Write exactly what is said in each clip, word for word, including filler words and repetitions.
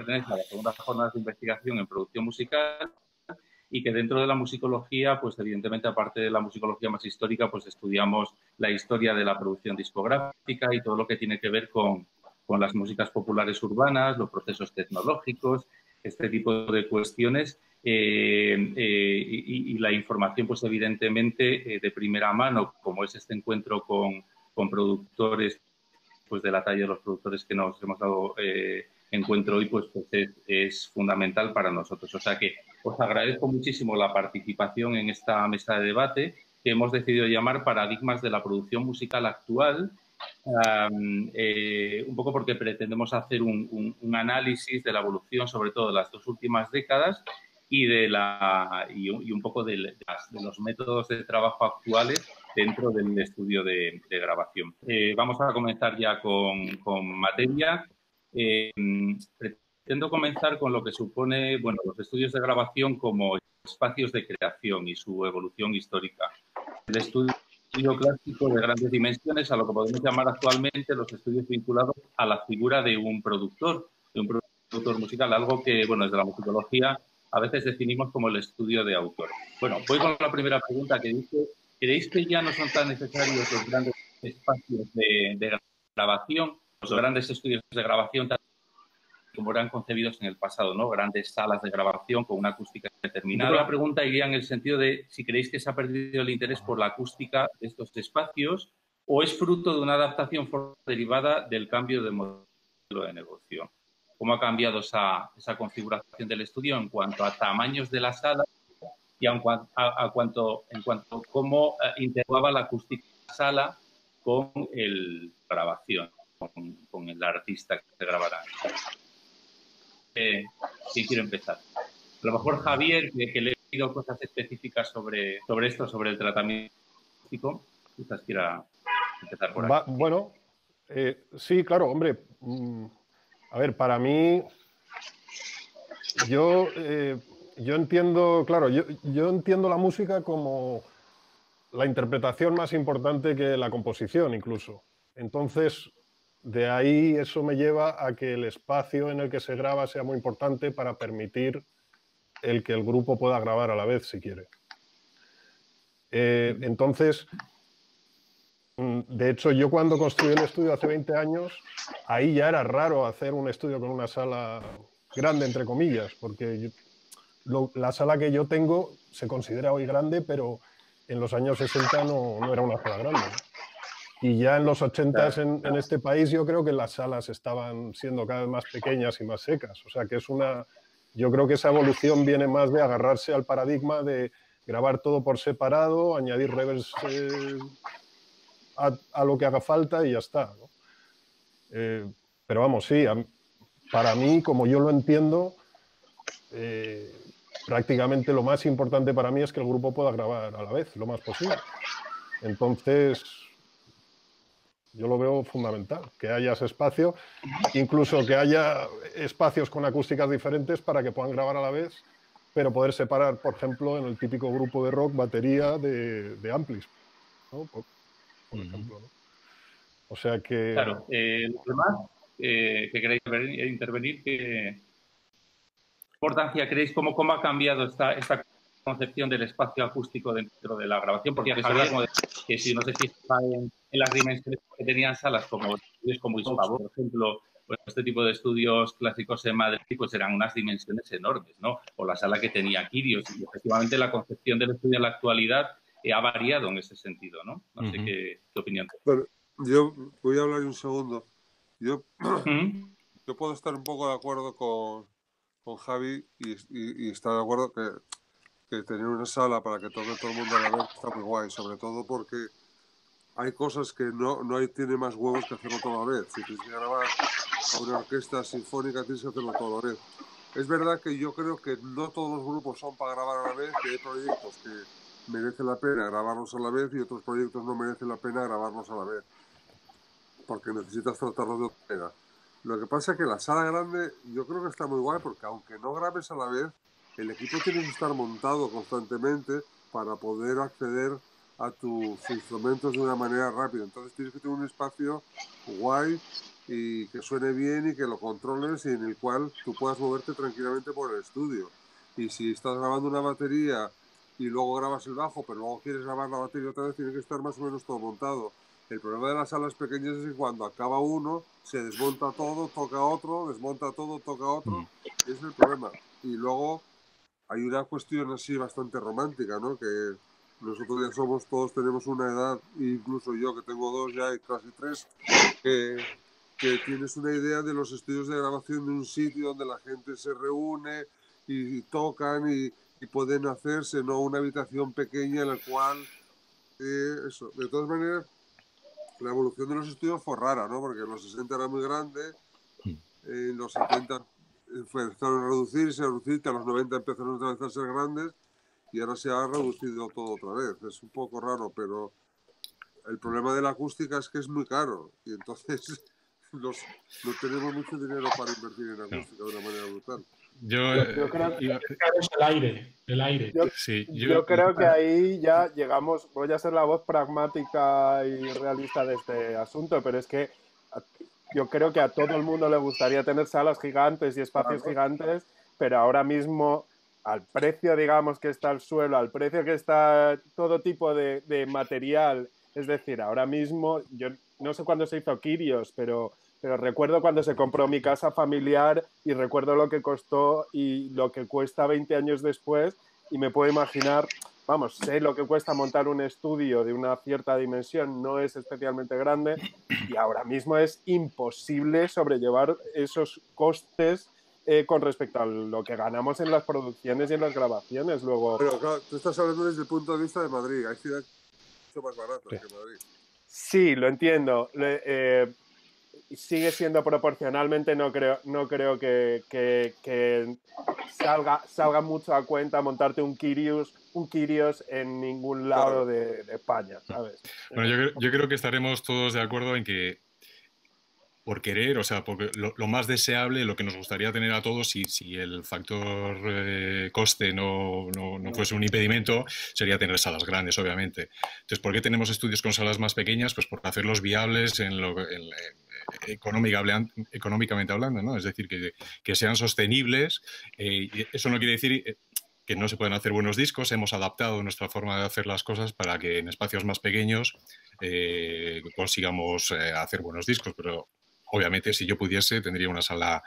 pertenece a la segunda jornada de investigación en producción musical y que dentro de la musicología, pues evidentemente, aparte de la musicología más histórica, pues estudiamos la historia de la producción discográfica y todo lo que tiene que ver con, con las músicas populares urbanas, los procesos tecnológicos, este tipo de cuestiones. Eh, eh, y, y la información, pues evidentemente, eh, de primera mano, como es este encuentro con, con productores, pues de la talla de los productores que nos hemos dado eh, encuentro hoy, pues, pues es, es fundamental para nosotros. O sea que os agradezco muchísimo la participación en esta mesa de debate que hemos decidido llamar Paradigmas de la producción musical actual, um, eh, un poco porque pretendemos hacer un, un, un análisis de la evolución, sobre todo de las dos últimas décadas, y de la y un, y un poco de, de, las, de los métodos de trabajo actuales dentro del estudio de, de grabación. Eh, vamos a comenzar ya con, con materia. Eh, pretendo comenzar con lo que supone, bueno, los estudios de grabación como espacios de creación y su evolución histórica. El estudio clásico de grandes dimensiones, a lo que podemos llamar actualmente los estudios vinculados a la figura de un productor, de un productor musical, algo que, bueno, desde la musicología a veces definimos como el estudio de autor. Bueno, voy con la primera pregunta que dice, ¿creéis que ya no son tan necesarios los grandes espacios de, de grabación, los grandes estudios de grabación como eran concebidos en el pasado, ¿no? Grandes salas de grabación con una acústica determinada? La pregunta iría en el sentido de si creéis que se ha perdido el interés por la acústica de estos espacios o es fruto de una adaptación derivada del cambio de modelo de negocio. ¿Cómo ha cambiado esa, esa configuración del estudio en cuanto a tamaños de la sala y a, a, a cuanto, en cuanto a cómo uh, interactuaba la acústica de la sala con el grabación, con, con el artista que se grabará? Eh, ¿Quién quiere empezar? A lo mejor Javier, que, que le he leído cosas específicas sobre, sobre esto, sobre el tratamiento acústico, quizás quiera empezar por Va, aquí. Bueno, eh, sí, claro, hombre. Mm, a ver, para mí, yo, eh, yo entiendo, claro, yo, yo entiendo la música como la interpretación más importante que la composición, incluso. Entonces, de ahí eso me lleva a que el espacio en el que se graba sea muy importante para permitir el que el grupo pueda grabar a la vez, si quiere. Eh, entonces, de hecho, yo cuando construí el estudio hace veinte años, ahí ya era raro hacer un estudio con una sala grande, entre comillas, porque yo, lo, la sala que yo tengo se considera hoy grande, pero en los años sesenta no, no era una sala grande, ¿no? Y ya en los ochenta en, en este país yo creo que las salas estaban siendo cada vez más pequeñas y más secas. O sea que es una... Yo creo que esa evolución viene más de agarrarse al paradigma de grabar todo por separado, añadir reverbs eh, a, a lo que haga falta y ya está, ¿no? Eh, pero vamos, sí, a, para mí, como yo lo entiendo, eh, prácticamente lo más importante para mí es que el grupo pueda grabar a la vez, lo más posible. Entonces, yo lo veo fundamental, que haya ese espacio, incluso que haya espacios con acústicas diferentes para que puedan grabar a la vez, pero poder separar, por ejemplo, en el típico grupo de rock, batería de, de amplis, ¿no? Por, por uh-huh. ejemplo, ¿no? O sea que... Claro, eh, los demás eh, que queréis intervenir, ¿qué importancia creéis? ¿Cómo, cómo ha cambiado esta, esta concepción del espacio acústico dentro de la grabación? Porque es verdad como de, que si no se fija en, en las dimensiones que tenían salas como estudios como Hispavox, por ejemplo, pues este tipo de estudios clásicos en Madrid, pues eran unas dimensiones enormes, ¿no? O la sala que tenía Quirios. Y efectivamente la concepción del estudio en la actualidad eh, ha variado en ese sentido, ¿no? No uh-huh. sé qué, qué opinión tenés. Bueno, yo voy a hablar un segundo. Yo, uh-huh. yo puedo estar un poco de acuerdo con, con Javi y, y, y estar de acuerdo que, que tener una sala para que toque todo el mundo a la vez está muy guay, sobre todo porque hay cosas que no, no hay, tiene más huevos que hacerlo toda la vez. Si tienes que grabar a una orquesta sinfónica, tienes que hacerlo toda la vez. Es verdad que yo creo que no todos los grupos son para grabar a la vez, que hay proyectos que merece la pena grabarlos a la vez y otros proyectos no merecen la pena grabarlos a la vez, porque necesitas tratarlos de otra manera. Lo que pasa es que la sala grande yo creo que está muy guay, porque aunque no grabes a la vez, el equipo tiene que estar montado constantemente para poder acceder a tus instrumentos de una manera rápida. Entonces tienes que tener un espacio guay y que suene bien y que lo controles y en el cual tú puedas moverte tranquilamente por el estudio. Y si estás grabando una batería y luego grabas el bajo, pero luego quieres grabar la batería otra vez, tiene que estar más o menos todo montado. El problema de las salas pequeñas es que cuando acaba uno, se desmonta todo, toca otro, desmonta todo, toca otro, y ese es el problema. Y luego hay una cuestión así bastante romántica, ¿no? Que nosotros ya somos, todos tenemos una edad, incluso yo que tengo dos ya y casi tres, que, que tienes una idea de los estudios de grabación de un sitio donde la gente se reúne y, y tocan y, y pueden hacerse, ¿no? Una habitación pequeña en la cual, eh, eso, de todas maneras, la evolución de los estudios fue rara, ¿no? Porque en los sesenta era muy grande, en los setenta empezaron a reducirse, a reducirse, a los noventa empezaron otra vez a ser grandes y ahora se ha reducido todo otra vez. Es un poco raro, pero el problema de la acústica es que es muy caro y entonces los, no tenemos mucho dinero para invertir en acústica de una manera brutal. Yo, yo, yo creo que es el aire, el aire. Yo, sí, yo, yo creo que ahí ya llegamos, voy a ser la voz pragmática y realista de este asunto, pero es que yo creo que a todo el mundo le gustaría tener salas gigantes y espacios claro. gigantes, pero ahora mismo al precio, digamos, que está el suelo, al precio que está todo tipo de, de material, es decir, ahora mismo, yo no sé cuándo se hizo Kyrios, pero, pero recuerdo cuando se compró mi casa familiar y recuerdo lo que costó y lo que cuesta veinte años después y me puedo imaginar, vamos, sé lo que cuesta montar un estudio de una cierta dimensión, no es especialmente grande y ahora mismo es imposible sobrellevar esos costes eh, con respecto a lo que ganamos en las producciones y en las grabaciones. Luego, pero claro, tú estás hablando desde el punto de vista de Madrid, hay ciudades mucho más baratas sí. que Madrid. Sí, lo entiendo. Le, eh, sigue siendo proporcionalmente, no creo, no creo que, que, que salga, salga mucho a cuenta montarte un Kyrios, un Kyrios en ningún lado claro. de, de España, ¿sabes? Bueno, yo, yo creo que estaremos todos de acuerdo en que por querer, o sea, porque lo, lo más deseable, lo que nos gustaría tener a todos, si, si el factor eh, coste no, no, no fuese un impedimento, sería tener salas grandes, obviamente. Entonces, ¿por qué tenemos estudios con salas más pequeñas? Pues por hacerlos viables en lo, en, en, económicamente, económicamente hablando, ¿no? Es decir, que, que sean sostenibles. Eh, y eso no quiere decir que no se puedan hacer buenos discos. Hemos adaptado nuestra forma de hacer las cosas para que en espacios más pequeños eh, consigamos eh, hacer buenos discos, pero obviamente, si yo pudiese, tendría una sala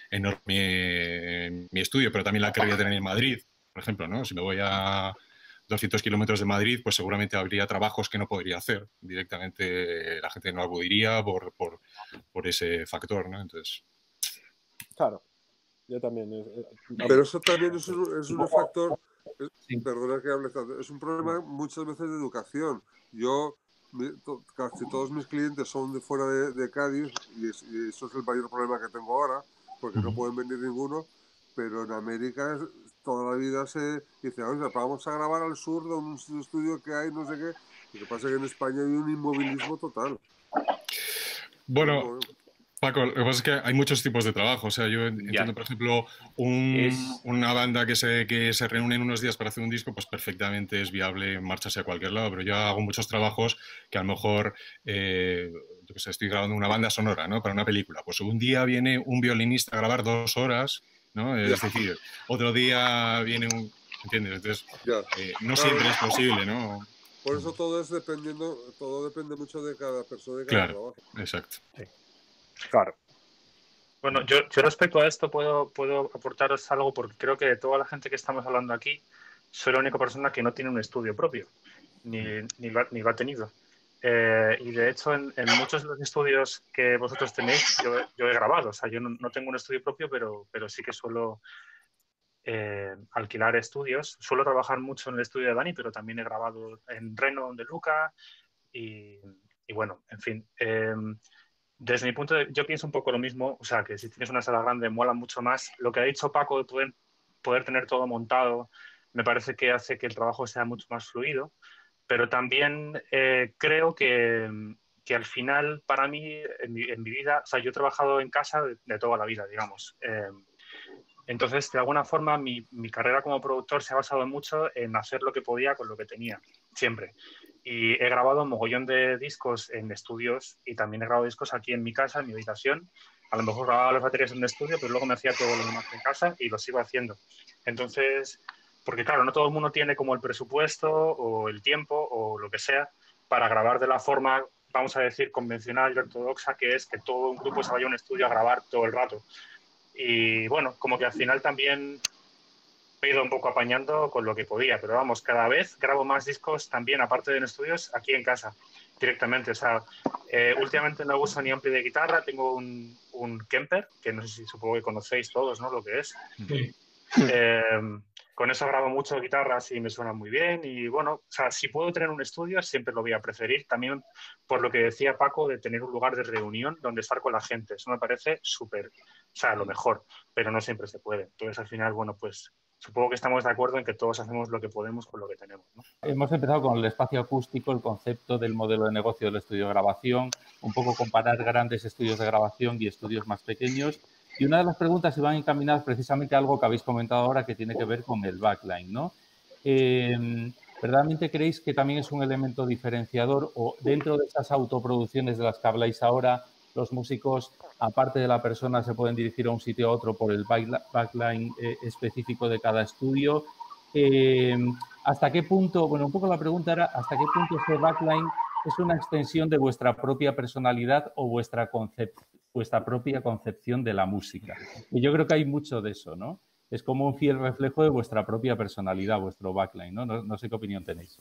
enorme en mi estudio, pero también la querría tener en Madrid, por ejemplo, ¿no? Si me voy a doscientos kilómetros de Madrid, pues seguramente habría trabajos que no podría hacer. Directamente la gente no acudiría por, por, por ese factor, ¿no? Entonces... Claro, yo también. Pero eso también es un, es un factor, es, perdona que hable tanto, es un problema muchas veces de educación. Yo... casi todos mis clientes son de fuera de, de Cádiz y, es, y eso es el mayor problema que tengo ahora porque uh-huh. no pueden venir ninguno, pero en América es, toda la vida se dice, oye, vamos a grabar al sur de un estudio que hay, no sé qué. Lo que pasa es que en España hay un inmovilismo total. Bueno, Paco, lo que pasa es que hay muchos tipos de trabajo. O sea, yo entiendo, ya. por ejemplo, un, es... una banda que se, que se reúne en unos días para hacer un disco, pues perfectamente es viable marcharse a cualquier lado. Pero yo hago muchos trabajos que a lo mejor, eh, yo que sé, estoy grabando una banda sonora, ¿no? Para una película. Pues un día viene un violinista a grabar dos horas, ¿no? Es ya. decir, otro día viene un... ¿Entiendes? Entonces, eh, no claro. siempre es posible, ¿no? Por eso todo es dependiendo, todo depende mucho de cada persona, de cada claro, trabajo. Exacto. Sí. Claro. Bueno, yo, yo respecto a esto puedo, puedo aportaros algo porque creo que toda la gente que estamos hablando aquí soy la única persona que no tiene un estudio propio, ni, ni, lo, ni lo ha tenido. Eh, y de hecho, en, en muchos de los estudios que vosotros tenéis, yo, yo he grabado. O sea, yo no, no tengo un estudio propio, pero, pero sí que suelo eh, alquilar estudios. Suelo trabajar mucho en el estudio de Dani, pero también he grabado en Reno, de Luca. Y, y bueno, en fin. Eh, Desde mi punto de vista, yo pienso un poco lo mismo, o sea, que si tienes una sala grande mola mucho más. Lo que ha dicho Paco de poder, poder tener todo montado, me parece que hace que el trabajo sea mucho más fluido, pero también eh, creo que, que al final, para mí, en mi, en mi vida, o sea, yo he trabajado en casa de, de toda la vida, digamos. Eh, entonces, de alguna forma, mi, mi carrera como productor se ha basado mucho en hacer lo que podía con lo que tenía, siempre. Y he grabado un mogollón de discos en estudios y también he grabado discos aquí en mi casa, en mi habitación. A lo mejor grababa las baterías en un estudio, pero luego me hacía todo lo demás en casa y lo sigo haciendo. Entonces, porque claro, no todo el mundo tiene como el presupuesto o el tiempo o lo que sea para grabar de la forma, vamos a decir, convencional y ortodoxa, que es que todo un grupo se vaya a un estudio a grabar todo el rato. Y bueno, como que al final también he ido un poco apañando con lo que podía, pero vamos, cada vez grabo más discos también, aparte de en estudios, aquí en casa, directamente. O sea, eh, últimamente no uso ni ampli de guitarra, tengo un, un Kemper, que no sé si supongo que conocéis todos, ¿no? Lo que es. Sí. Eh, con eso grabo mucho guitarras y me suena muy bien. Y bueno, o sea, si puedo tener un estudio, siempre lo voy a preferir. También por lo que decía Paco, de tener un lugar de reunión donde estar con la gente. Eso me parece súper, o sea, lo mejor, pero no siempre se puede. Entonces, al final, bueno, pues supongo que estamos de acuerdo en que todos hacemos lo que podemos con lo que tenemos, ¿no? Hemos empezado con el espacio acústico, el concepto del modelo de negocio del estudio de grabación, un poco comparar grandes estudios de grabación y estudios más pequeños. Y una de las preguntas iban encaminadas precisamente a algo que habéis comentado ahora que tiene que ver con el backline, ¿no? Eh, ¿Verdaderamente creéis que también es un elemento diferenciador o dentro de esas autoproducciones de las que habláis ahora, los músicos, aparte de la persona, se pueden dirigir a un sitio a otro por el backline eh, específico de cada estudio? Eh, ¿Hasta qué punto, bueno, un poco la pregunta era, ¿hasta qué punto ese backline es una extensión de vuestra propia personalidad o vuestra, concep vuestra propia concepción de la música? Y yo creo que hay mucho de eso, ¿no? Es como un fiel reflejo de vuestra propia personalidad, vuestro backline, ¿no? No, no sé qué opinión tenéis.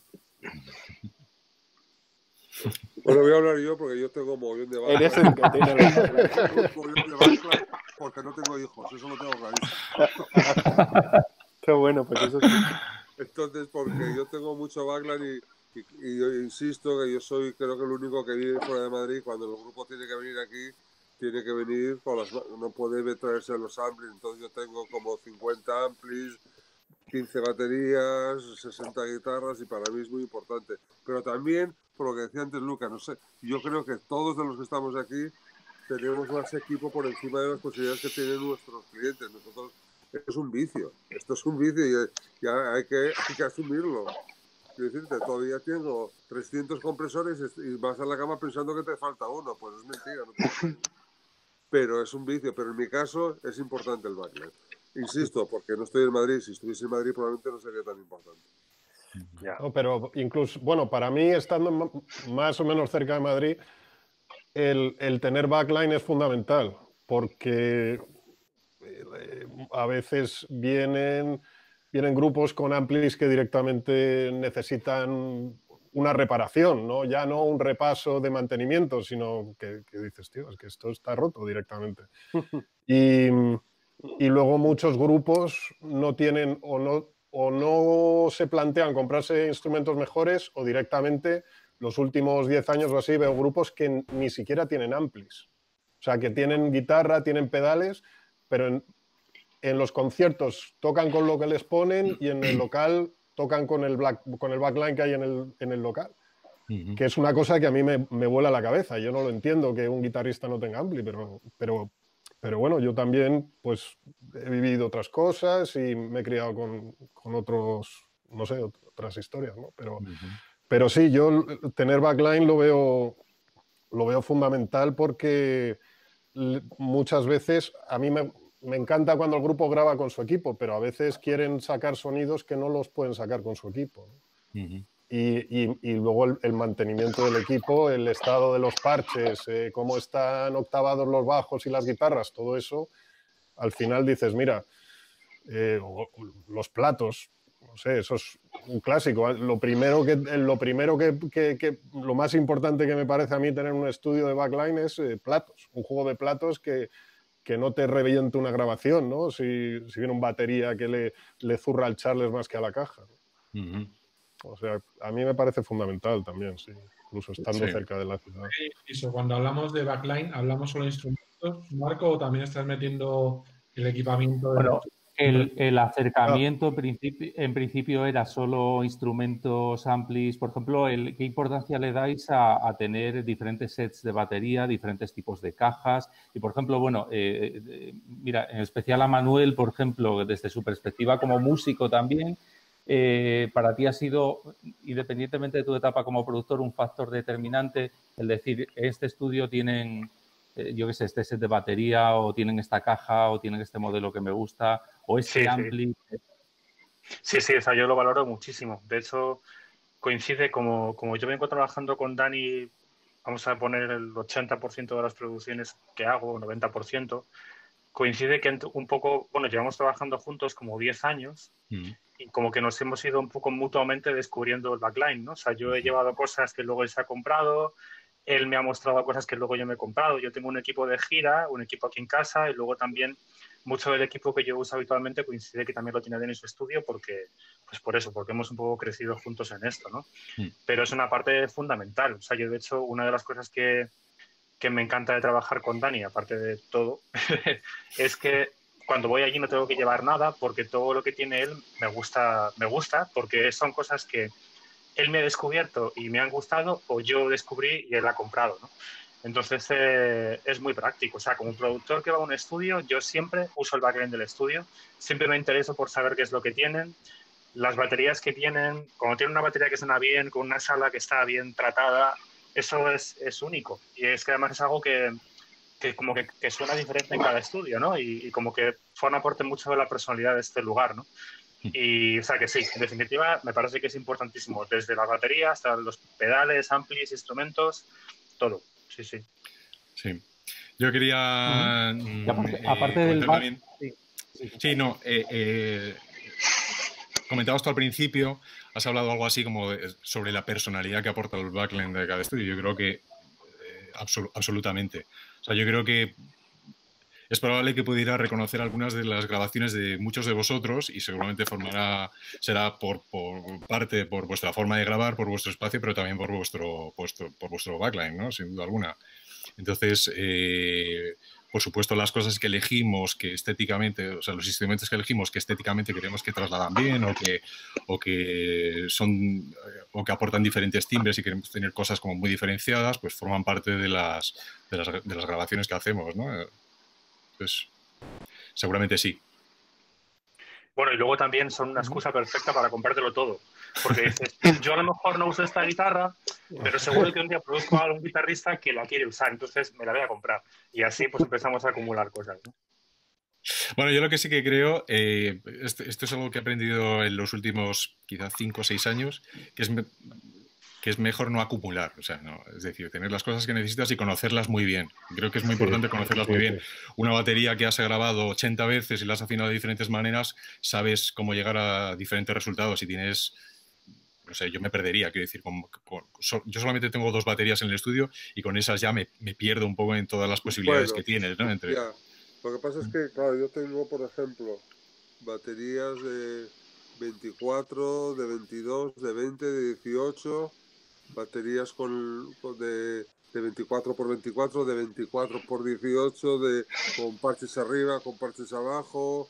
Bueno, voy a hablar yo porque yo tengo mogollón de backline. Eres el que tiene el mogollón de backline porque no tengo hijos, eso lo tengo clarísimo. Qué bueno, pues eso sí. Entonces, porque yo tengo mucho backline y, y, y yo insisto que yo soy, creo que el único que vive fuera de Madrid. Cuando el grupo tiene que venir aquí, tiene que venir con las, no puede traerse los amplis. Entonces yo tengo como cincuenta amplis, quince baterías, sesenta guitarras y para mí es muy importante. Pero también, por lo que decía antes Luca, no sé, yo creo que todos de los que estamos aquí tenemos más equipo por encima de las posibilidades que tienen nuestros clientes. Nosotros es un vicio, esto es un vicio y ya hay que, hay que asumirlo. Quiero decirte, todavía tengo trescientos compresores y vas a la cama pensando que te falta uno, pues es mentira, no te pero es un vicio, pero en mi caso es importante el backline. Insisto, porque no estoy en Madrid, si estuviese en Madrid probablemente no sería tan importante. No, pero incluso, bueno, para mí estando más o menos cerca de Madrid, el, el tener backline es fundamental, porque a veces vienen, vienen grupos con amplis que directamente necesitan una reparación, ¿no? Ya no un repaso de mantenimiento, sino que, que dices, tío, es que esto está roto directamente. Y, y luego muchos grupos no tienen o no, o no se plantean comprarse instrumentos mejores o directamente los últimos diez años o así veo grupos que ni siquiera tienen amplis. O sea, que tienen guitarra, tienen pedales, pero en, en los conciertos tocan con lo que les ponen y en el local tocan con el, black, con el backline que hay en el, en el local. Uh-huh. Que es una cosa que a mí me, me vuela la cabeza. Yo no lo entiendo que un guitarrista no tenga ampli, pero, pero, pero bueno, yo también pues he vivido otras cosas y me he criado con, con otros, no sé, otras historias, ¿no? Pero, uh-huh. pero sí, yo tener backline lo veo, lo veo fundamental porque muchas veces a mí me, me encanta cuando el grupo graba con su equipo, pero a veces quieren sacar sonidos que no los pueden sacar con su equipo, ¿no? Uh-huh. y, y, y luego el, el mantenimiento del equipo, el estado de los parches, eh, cómo están octavados los bajos y las guitarras, todo eso, al final dices, mira, eh, los platos, no sé, eso es un clásico. Lo primero que, lo primero que, que, que, lo más importante que me parece a mí tener un estudio de backline es eh, platos, un juego de platos que, que no te reviente una grabación, ¿no? Si, si viene un batería que le, le zurra al Charles más que a la caja, ¿no? Uh-huh. O sea, a mí me parece fundamental también, sí, incluso estando sí. cerca de la ciudad. Eso, cuando hablamos de backline, ¿hablamos solo de instrumentos, Marco, o también estás metiendo el equipamiento? De bueno, el, el acercamiento ah. en, principio, en principio era solo instrumentos amplis. Por ejemplo, el, ¿qué importancia le dais a, a tener diferentes sets de batería, diferentes tipos de cajas? Y, por ejemplo, bueno, eh, eh, mira, en especial a Manuel, por ejemplo, desde su perspectiva como músico también, eh, para ti ha sido, independientemente de tu etapa como productor, un factor determinante el decir, este estudio tienen, eh, yo qué sé, este set de batería o tienen esta caja o tienen este modelo que me gusta o este Sí, ampli? sí. Sí, sí, o sea, yo lo valoro muchísimo. De hecho, coincide como, como yo vengo trabajando con Dani, vamos a poner el ochenta por ciento de las producciones que hago, noventa por ciento, coincide que un poco, bueno, llevamos trabajando juntos como diez años mm. y como que nos hemos ido un poco mutuamente descubriendo el backline, ¿no? O sea, yo he llevado cosas que luego él se ha comprado, él me ha mostrado cosas que luego yo me he comprado. Yo tengo un equipo de gira, un equipo aquí en casa y luego también mucho del equipo que yo uso habitualmente coincide que también lo tiene en su estudio porque, pues por eso, porque hemos un poco crecido juntos en esto, ¿no? Mm. Pero es una parte fundamental. O sea, yo de hecho, una de las cosas que, que me encanta de trabajar con Dani, aparte de todo, es que cuando voy allí no tengo que llevar nada porque todo lo que tiene él me gusta, me gusta porque son cosas que él me ha descubierto y me han gustado o yo descubrí y él ha comprado, ¿no? Entonces eh, es muy práctico. O sea, como productor que va a un estudio, yo siempre uso el backend del estudio, siempre me intereso por saber qué es lo que tienen, las baterías que tienen, cuando tienen una batería que suena bien, con una sala que está bien tratada, eso es, es único. Y es que además es algo que, que como que, que suena diferente en cada estudio, ¿no? Y, y como que forma parte mucho de la personalidad de este lugar, ¿no? Y, o sea, que sí, en definitiva, me parece que es importantísimo, desde la batería hasta los pedales, amplis, instrumentos, todo. Sí, sí. Sí. Yo quería... Uh-huh. aparte, eh, aparte del back... también... sí, sí, sí, no. Eh, eh, comentabas tú al principio, has hablado algo así como de, sobre la personalidad que aporta el backline de cada estudio. Yo creo que eh, absol absolutamente. O sea, yo creo que es probable que pudiera reconocer algunas de las grabaciones de muchos de vosotros y seguramente formará, será por, por parte, por vuestra forma de grabar, por vuestro espacio, pero también por vuestro, vuestro, por vuestro backline, ¿no? Sin duda alguna. Entonces, eh, por supuesto, las cosas que elegimos, que estéticamente, o sea, los instrumentos que elegimos que estéticamente creemos que trasladan bien o que, o que son, o que aportan diferentes timbres y queremos tener cosas como muy diferenciadas, pues forman parte de las, de las, de las grabaciones que hacemos, ¿no? Pues seguramente sí. Bueno, y luego también son una excusa perfecta para comprártelo todo. Porque dices, yo a lo mejor no uso esta guitarra, pero seguro que un día produzco a algún guitarrista que la quiere usar, entonces me la voy a comprar. Y así pues empezamos a acumular cosas, ¿no? Bueno, yo lo que sí que creo, eh, esto, esto es algo que he aprendido en los últimos quizás cinco o seis años, que es... que es mejor no acumular, o sea, no, es decir, tener las cosas que necesitas y conocerlas muy bien. Creo que es muy sí, importante conocerlas sí, muy bien. Sí. Una batería que has grabado ochenta veces y la has afinado de diferentes maneras, sabes cómo llegar a diferentes resultados. Si tienes, no sé, yo me perdería, quiero decir, con, con, so, yo solamente tengo dos baterías en el estudio y con esas ya me, me pierdo un poco en todas las posibilidades bueno, que tienes, ¿no? Entre... ya. Lo que pasa es que, claro, yo tengo, por ejemplo, baterías de veinticuatro, de veintidós, de veinte, de dieciocho... baterías con, con de, de veinticuatro por veinticuatro, de veinticuatro por dieciocho, de, con parches arriba, con parches abajo,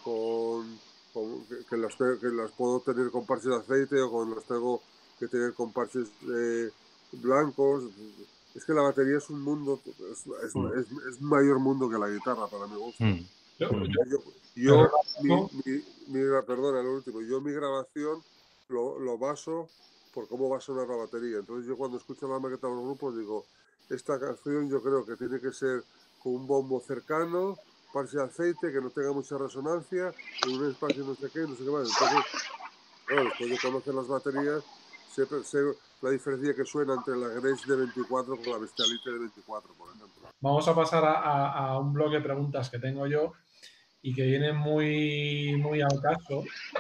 con, con que, que, las, que las puedo tener con parches de aceite o con las tengo que tener con parches eh, blancos. Es que la batería es un mundo, es, es, mm. es, es un mayor mundo que la guitarra para mi gusto. Mm. Yo, yo, yo mi, mi, mi, perdona, lo último, yo mi grabación lo, lo baso por cómo va a sonar la batería. Entonces yo cuando escucho la maqueta de los grupos digo, esta canción yo creo que tiene que ser con un bombo cercano, parche de aceite, que no tenga mucha resonancia, en un espacio no sé qué, no sé qué más. Entonces, claro, después de conocer las baterías, sé, sé la diferencia que suena entre la Gretsch de veinticuatro con la Bestialite de veinticuatro, por ejemplo. Vamos a pasar a, a, a un bloque de preguntas que tengo yo y que vienen muy, muy al caso.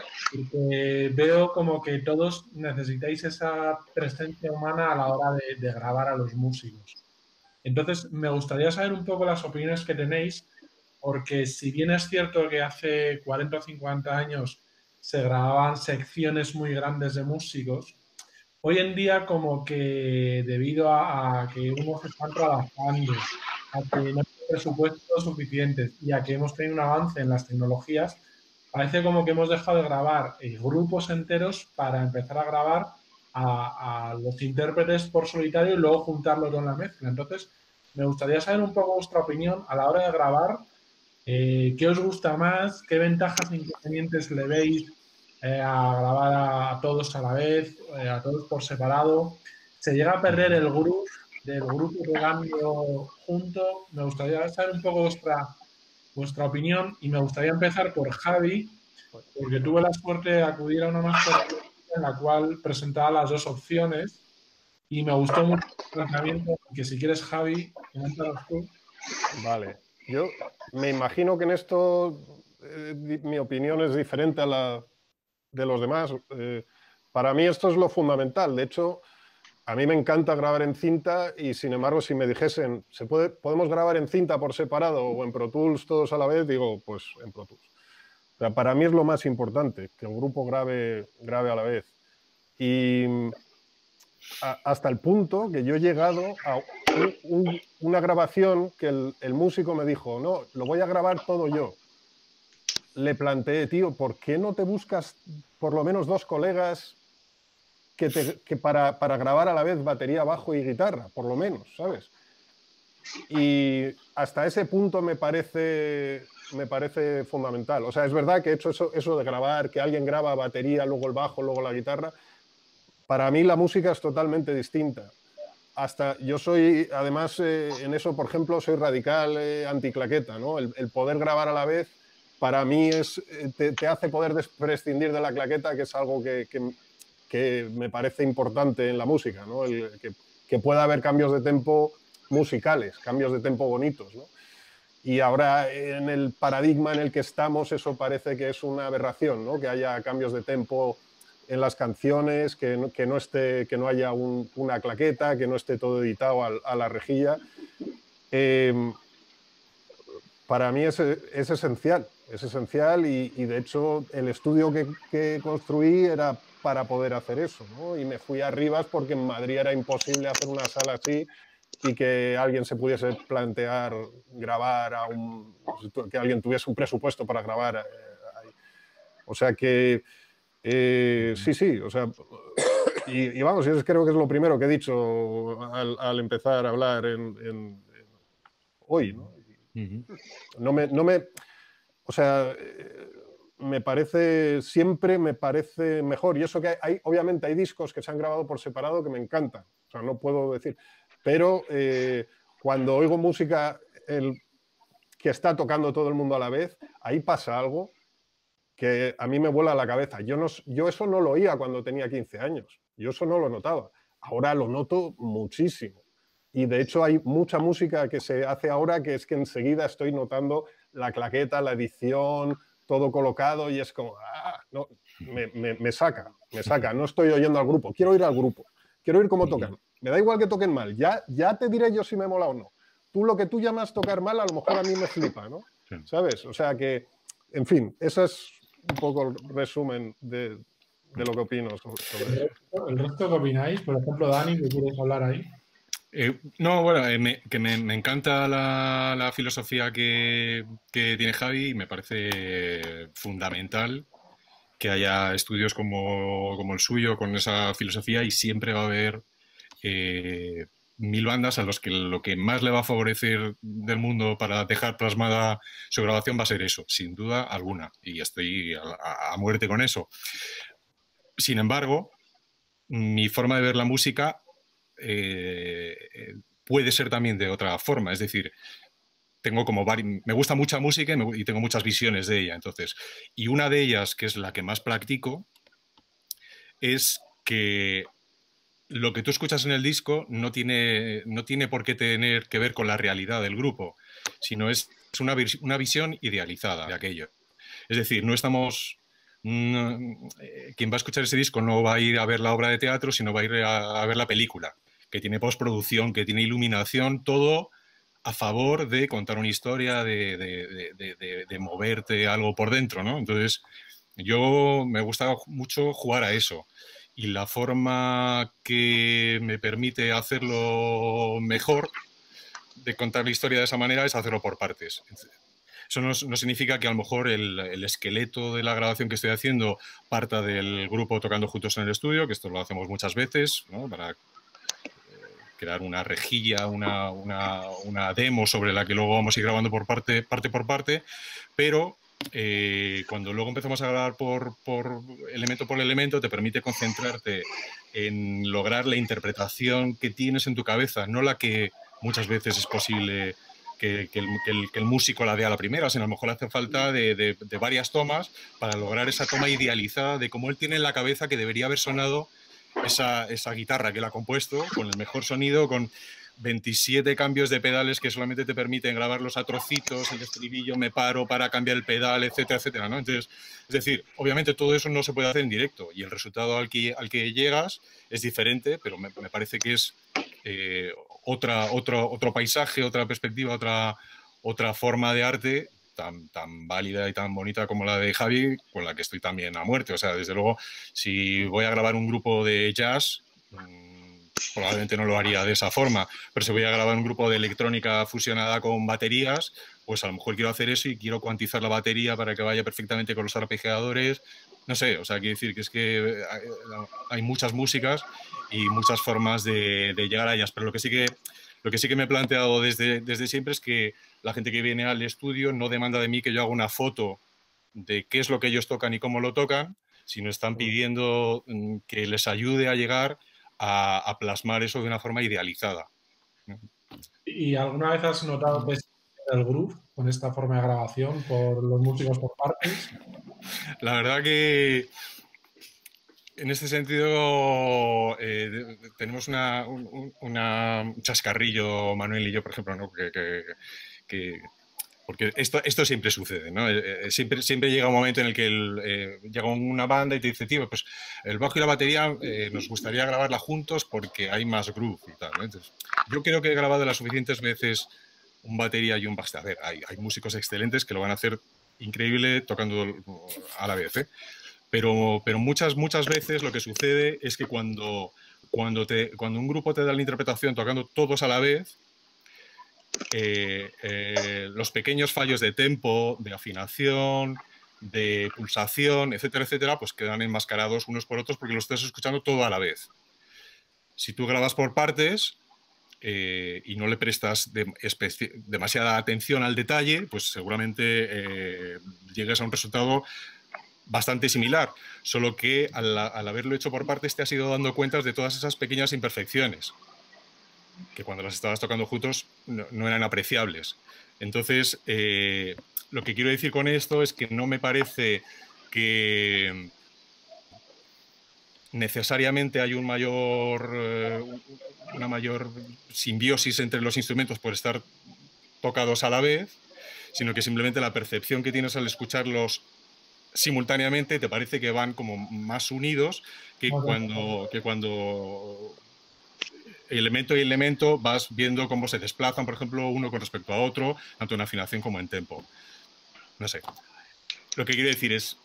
Porque veo como que todos necesitáis esa presencia humana a la hora de, de grabar a los músicos. Entonces, me gustaría saber un poco las opiniones que tenéis, porque si bien es cierto que hace cuarenta o cincuenta años se grababan secciones muy grandes de músicos, hoy en día como que debido a, a que unos están trabajando, a que no hay presupuestos suficientes y a que hemos tenido un avance en las tecnologías, parece como que hemos dejado de grabar eh, grupos enteros para empezar a grabar a, a los intérpretes por solitario y luego juntarlo con la mezcla. Entonces, me gustaría saber un poco vuestra opinión a la hora de grabar. Eh, ¿Qué os gusta más? ¿Qué ventajas e inconvenientes le veis eh, a grabar a, a todos a la vez, eh, a todos por separado. Se llega a perder el groove del grupo tocando junto. Me gustaría saber un poco vuestra, vuestra opinión y me gustaría empezar por Javi, porque tuve la suerte de acudir a una masterclass en la cual presentaba las dos opciones y me gustó mucho el planteamiento, que si quieres, Javi, coméntanos tú. Vale, yo me imagino que en esto eh, mi opinión es diferente a la de los demás. Eh, para mí esto es lo fundamental. De hecho, a mí me encanta grabar en cinta y, sin embargo, si me dijesen, ¿se puede, ¿podemos grabar en cinta por separado o en Pro Tools todos a la vez? Digo, pues en Pro Tools. O sea, para mí es lo más importante, que el grupo grabe, grabe a la vez. Y a, hasta el punto que yo he llegado a un, un, una grabación que el, el músico me dijo, no, lo voy a grabar todo yo. Le planteé, tío, ¿por qué no te buscas por lo menos dos colegas que, te, que para, para grabar a la vez batería, bajo y guitarra, por lo menos, ¿sabes? Y hasta ese punto me parece, me parece fundamental. O sea, es verdad que he hecho eso, eso de grabar, que alguien graba batería, luego el bajo, luego la guitarra. Para mí la música es totalmente distinta. Hasta yo soy, además, eh, en eso, por ejemplo, soy radical eh, anticlaqueta, ¿no? El, el poder grabar a la vez, para mí, es, te, te hace poder prescindir de la claqueta, que es algo que, que, que me parece importante en la música, ¿no? El, que, que pueda haber cambios de tempo musicales, cambios de tempo bonitos, ¿no? Y ahora, en el paradigma en el que estamos, eso parece que es una aberración, ¿no? Que haya cambios de tempo en las canciones, que no, que no, esté, que no haya un, una claqueta, que no esté todo editado a, a la rejilla. Eh, para mí es, es esencial, es esencial y, y de hecho el estudio que, que construí era para poder hacer eso, ¿no? Y me fui a Rivas porque en Madrid era imposible hacer una sala así y que alguien se pudiese plantear grabar a un... que alguien tuviese un presupuesto para grabar eh, ahí. O sea que Eh, sí, sí, o sea, y, y vamos, yo creo que es lo primero que he dicho al, al empezar a hablar en, en, en hoy, ¿no? No me, no me, o sea, eh, me parece, siempre me parece mejor, y eso que hay, hay, obviamente hay discos que se han grabado por separado que me encantan, o sea, no puedo decir, pero eh, cuando oigo música el, que está tocando todo el mundo a la vez, ahí pasa algo que a mí me vuela la cabeza. Yo, no, yo eso no lo oía cuando tenía quince años. Yo eso no lo notaba. Ahora lo noto muchísimo. Y de hecho hay mucha música que se hace ahora que es que enseguida estoy notando la claqueta, la edición, todo colocado y es como, ah, no, me, me, me saca, me saca. No estoy oyendo al grupo, quiero ir al grupo, quiero ir cómo tocan. Me da igual que toquen mal, ya, ya te diré yo si me mola o no. Tú lo que tú llamas tocar mal, a lo mejor a mí me flipa, ¿no? ¿Sabes? O sea que, en fin, eso es un poco el resumen de, de lo que opino sobre eso. ¿El resto qué opináis? Por ejemplo, Dani, ¿qué quieres hablar ahí? Eh, no, bueno, eh, me, que me, me encanta la, la filosofía que, que tiene Javi y me parece fundamental que haya estudios como, como el suyo con esa filosofía y siempre va a haber eh, mil bandas a los que lo que más le va a favorecer del mundo para dejar plasmada su grabación va a ser eso, sin duda alguna, y estoy a, a muerte con eso. Sin embargo, mi forma de ver la música eh, puede ser también de otra forma, es decir, tengo como vari... me gusta mucha música y, me... y tengo muchas visiones de ella, entonces, y una de ellas, que es la que más practico, es que lo que tú escuchas en el disco no tiene, no tiene por qué tener que ver con la realidad del grupo, sino es una, una visión idealizada de aquello. Es decir, no estamos... No, quien va a escuchar ese disco no va a ir a ver la obra de teatro, sino va a ir a, a ver la película, que tiene postproducción, que tiene iluminación, todo a favor de contar una historia, de, de, de, de, de moverte algo por dentro, ¿no? Entonces, yo me gusta mucho jugar a eso. Y la forma que me permite hacerlo mejor, de contar la historia de esa manera, es hacerlo por partes. Eso no, no significa que a lo mejor el, el esqueleto de la grabación que estoy haciendo parta del grupo tocando juntos en el estudio, que esto lo hacemos muchas veces, ¿no? Para eh, crear una rejilla, una, una, una demo sobre la que luego vamos a ir grabando por parte, parte por parte, pero eh, cuando luego empezamos a grabar por, por elemento por elemento, te permite concentrarte en lograr la interpretación que tienes en tu cabeza, no la que muchas veces es posible que, que, el, que, el, que el músico la dé a la primera, sino a lo mejor hace falta de, de, de varias tomas para lograr esa toma idealizada de cómo él tiene en la cabeza que debería haber sonado esa, esa guitarra que él ha compuesto, con el mejor sonido, con veintisiete cambios de pedales que solamente te permiten grabarlos a trocitos, el estribillo, me paro para cambiar el pedal, etcétera, etcétera, ¿no? Entonces, es decir, obviamente todo eso no se puede hacer en directo y el resultado al que, al que llegas es diferente, pero me, me parece que es eh, otra, otro, otro paisaje, otra perspectiva, otra, otra forma de arte tan, tan válida y tan bonita como la de Javi, con la que estoy también a muerte. O sea, desde luego, si voy a grabar un grupo de jazz, probablemente no lo haría de esa forma, pero si voy a grabar un grupo de electrónica fusionada con baterías, pues a lo mejor quiero hacer eso y quiero cuantizar la batería para que vaya perfectamente con los arpegiadores. No sé, o sea, quiero decir que es que hay muchas músicas y muchas formas de, de llegar a ellas, pero lo que sí que, lo que sí que me he planteado desde, desde siempre es que la gente que viene al estudio no demanda de mí que yo haga una foto de qué es lo que ellos tocan y cómo lo tocan, sino están pidiendo que les ayude a llegar A, a plasmar eso de una forma idealizada. ¿Y alguna vez has notado que el groove con esta forma de grabación por los músicos por partes? La verdad que en este sentido eh, tenemos una, un una chascarrillo, Manuel y yo, por ejemplo, ¿no? que, que, que porque esto, esto siempre sucede, ¿no? Eh, siempre, siempre llega un momento en el que el, eh, llega una banda y te dice, tío, pues el bajo y la batería eh, nos gustaría grabarla juntos porque hay más groove y tal, ¿no? Entonces, yo creo que he grabado las suficientes veces un batería y un bajo. A ver, hay, hay músicos excelentes que lo van a hacer increíble tocando a la vez, ¿eh? Pero, pero muchas, muchas veces lo que sucede es que cuando, cuando, te, cuando un grupo te da la interpretación tocando todos a la vez, Eh, eh, los pequeños fallos de tempo, de afinación, de pulsación, etcétera, etcétera, pues quedan enmascarados unos por otros porque lo estás escuchando todo a la vez. Si tú grabas por partes eh, y no le prestas de, demasiada atención al detalle, pues seguramente eh, llegues a un resultado bastante similar, solo que al, al haberlo hecho por partes te has ido dando cuenta de todas esas pequeñas imperfecciones que cuando las estabas tocando juntos no, no eran apreciables. Entonces, eh, lo que quiero decir con esto es que no me parece que necesariamente hay un mayor, eh, una mayor simbiosis entre los instrumentos por estar tocados a la vez, sino que simplemente la percepción que tienes al escucharlos simultáneamente te parece que van como más unidos que cuando, que cuando elemento y elemento vas viendo cómo se desplazan, por ejemplo, uno con respecto a otro, tanto en afinación como en tempo. No sé. Lo que quiero decir es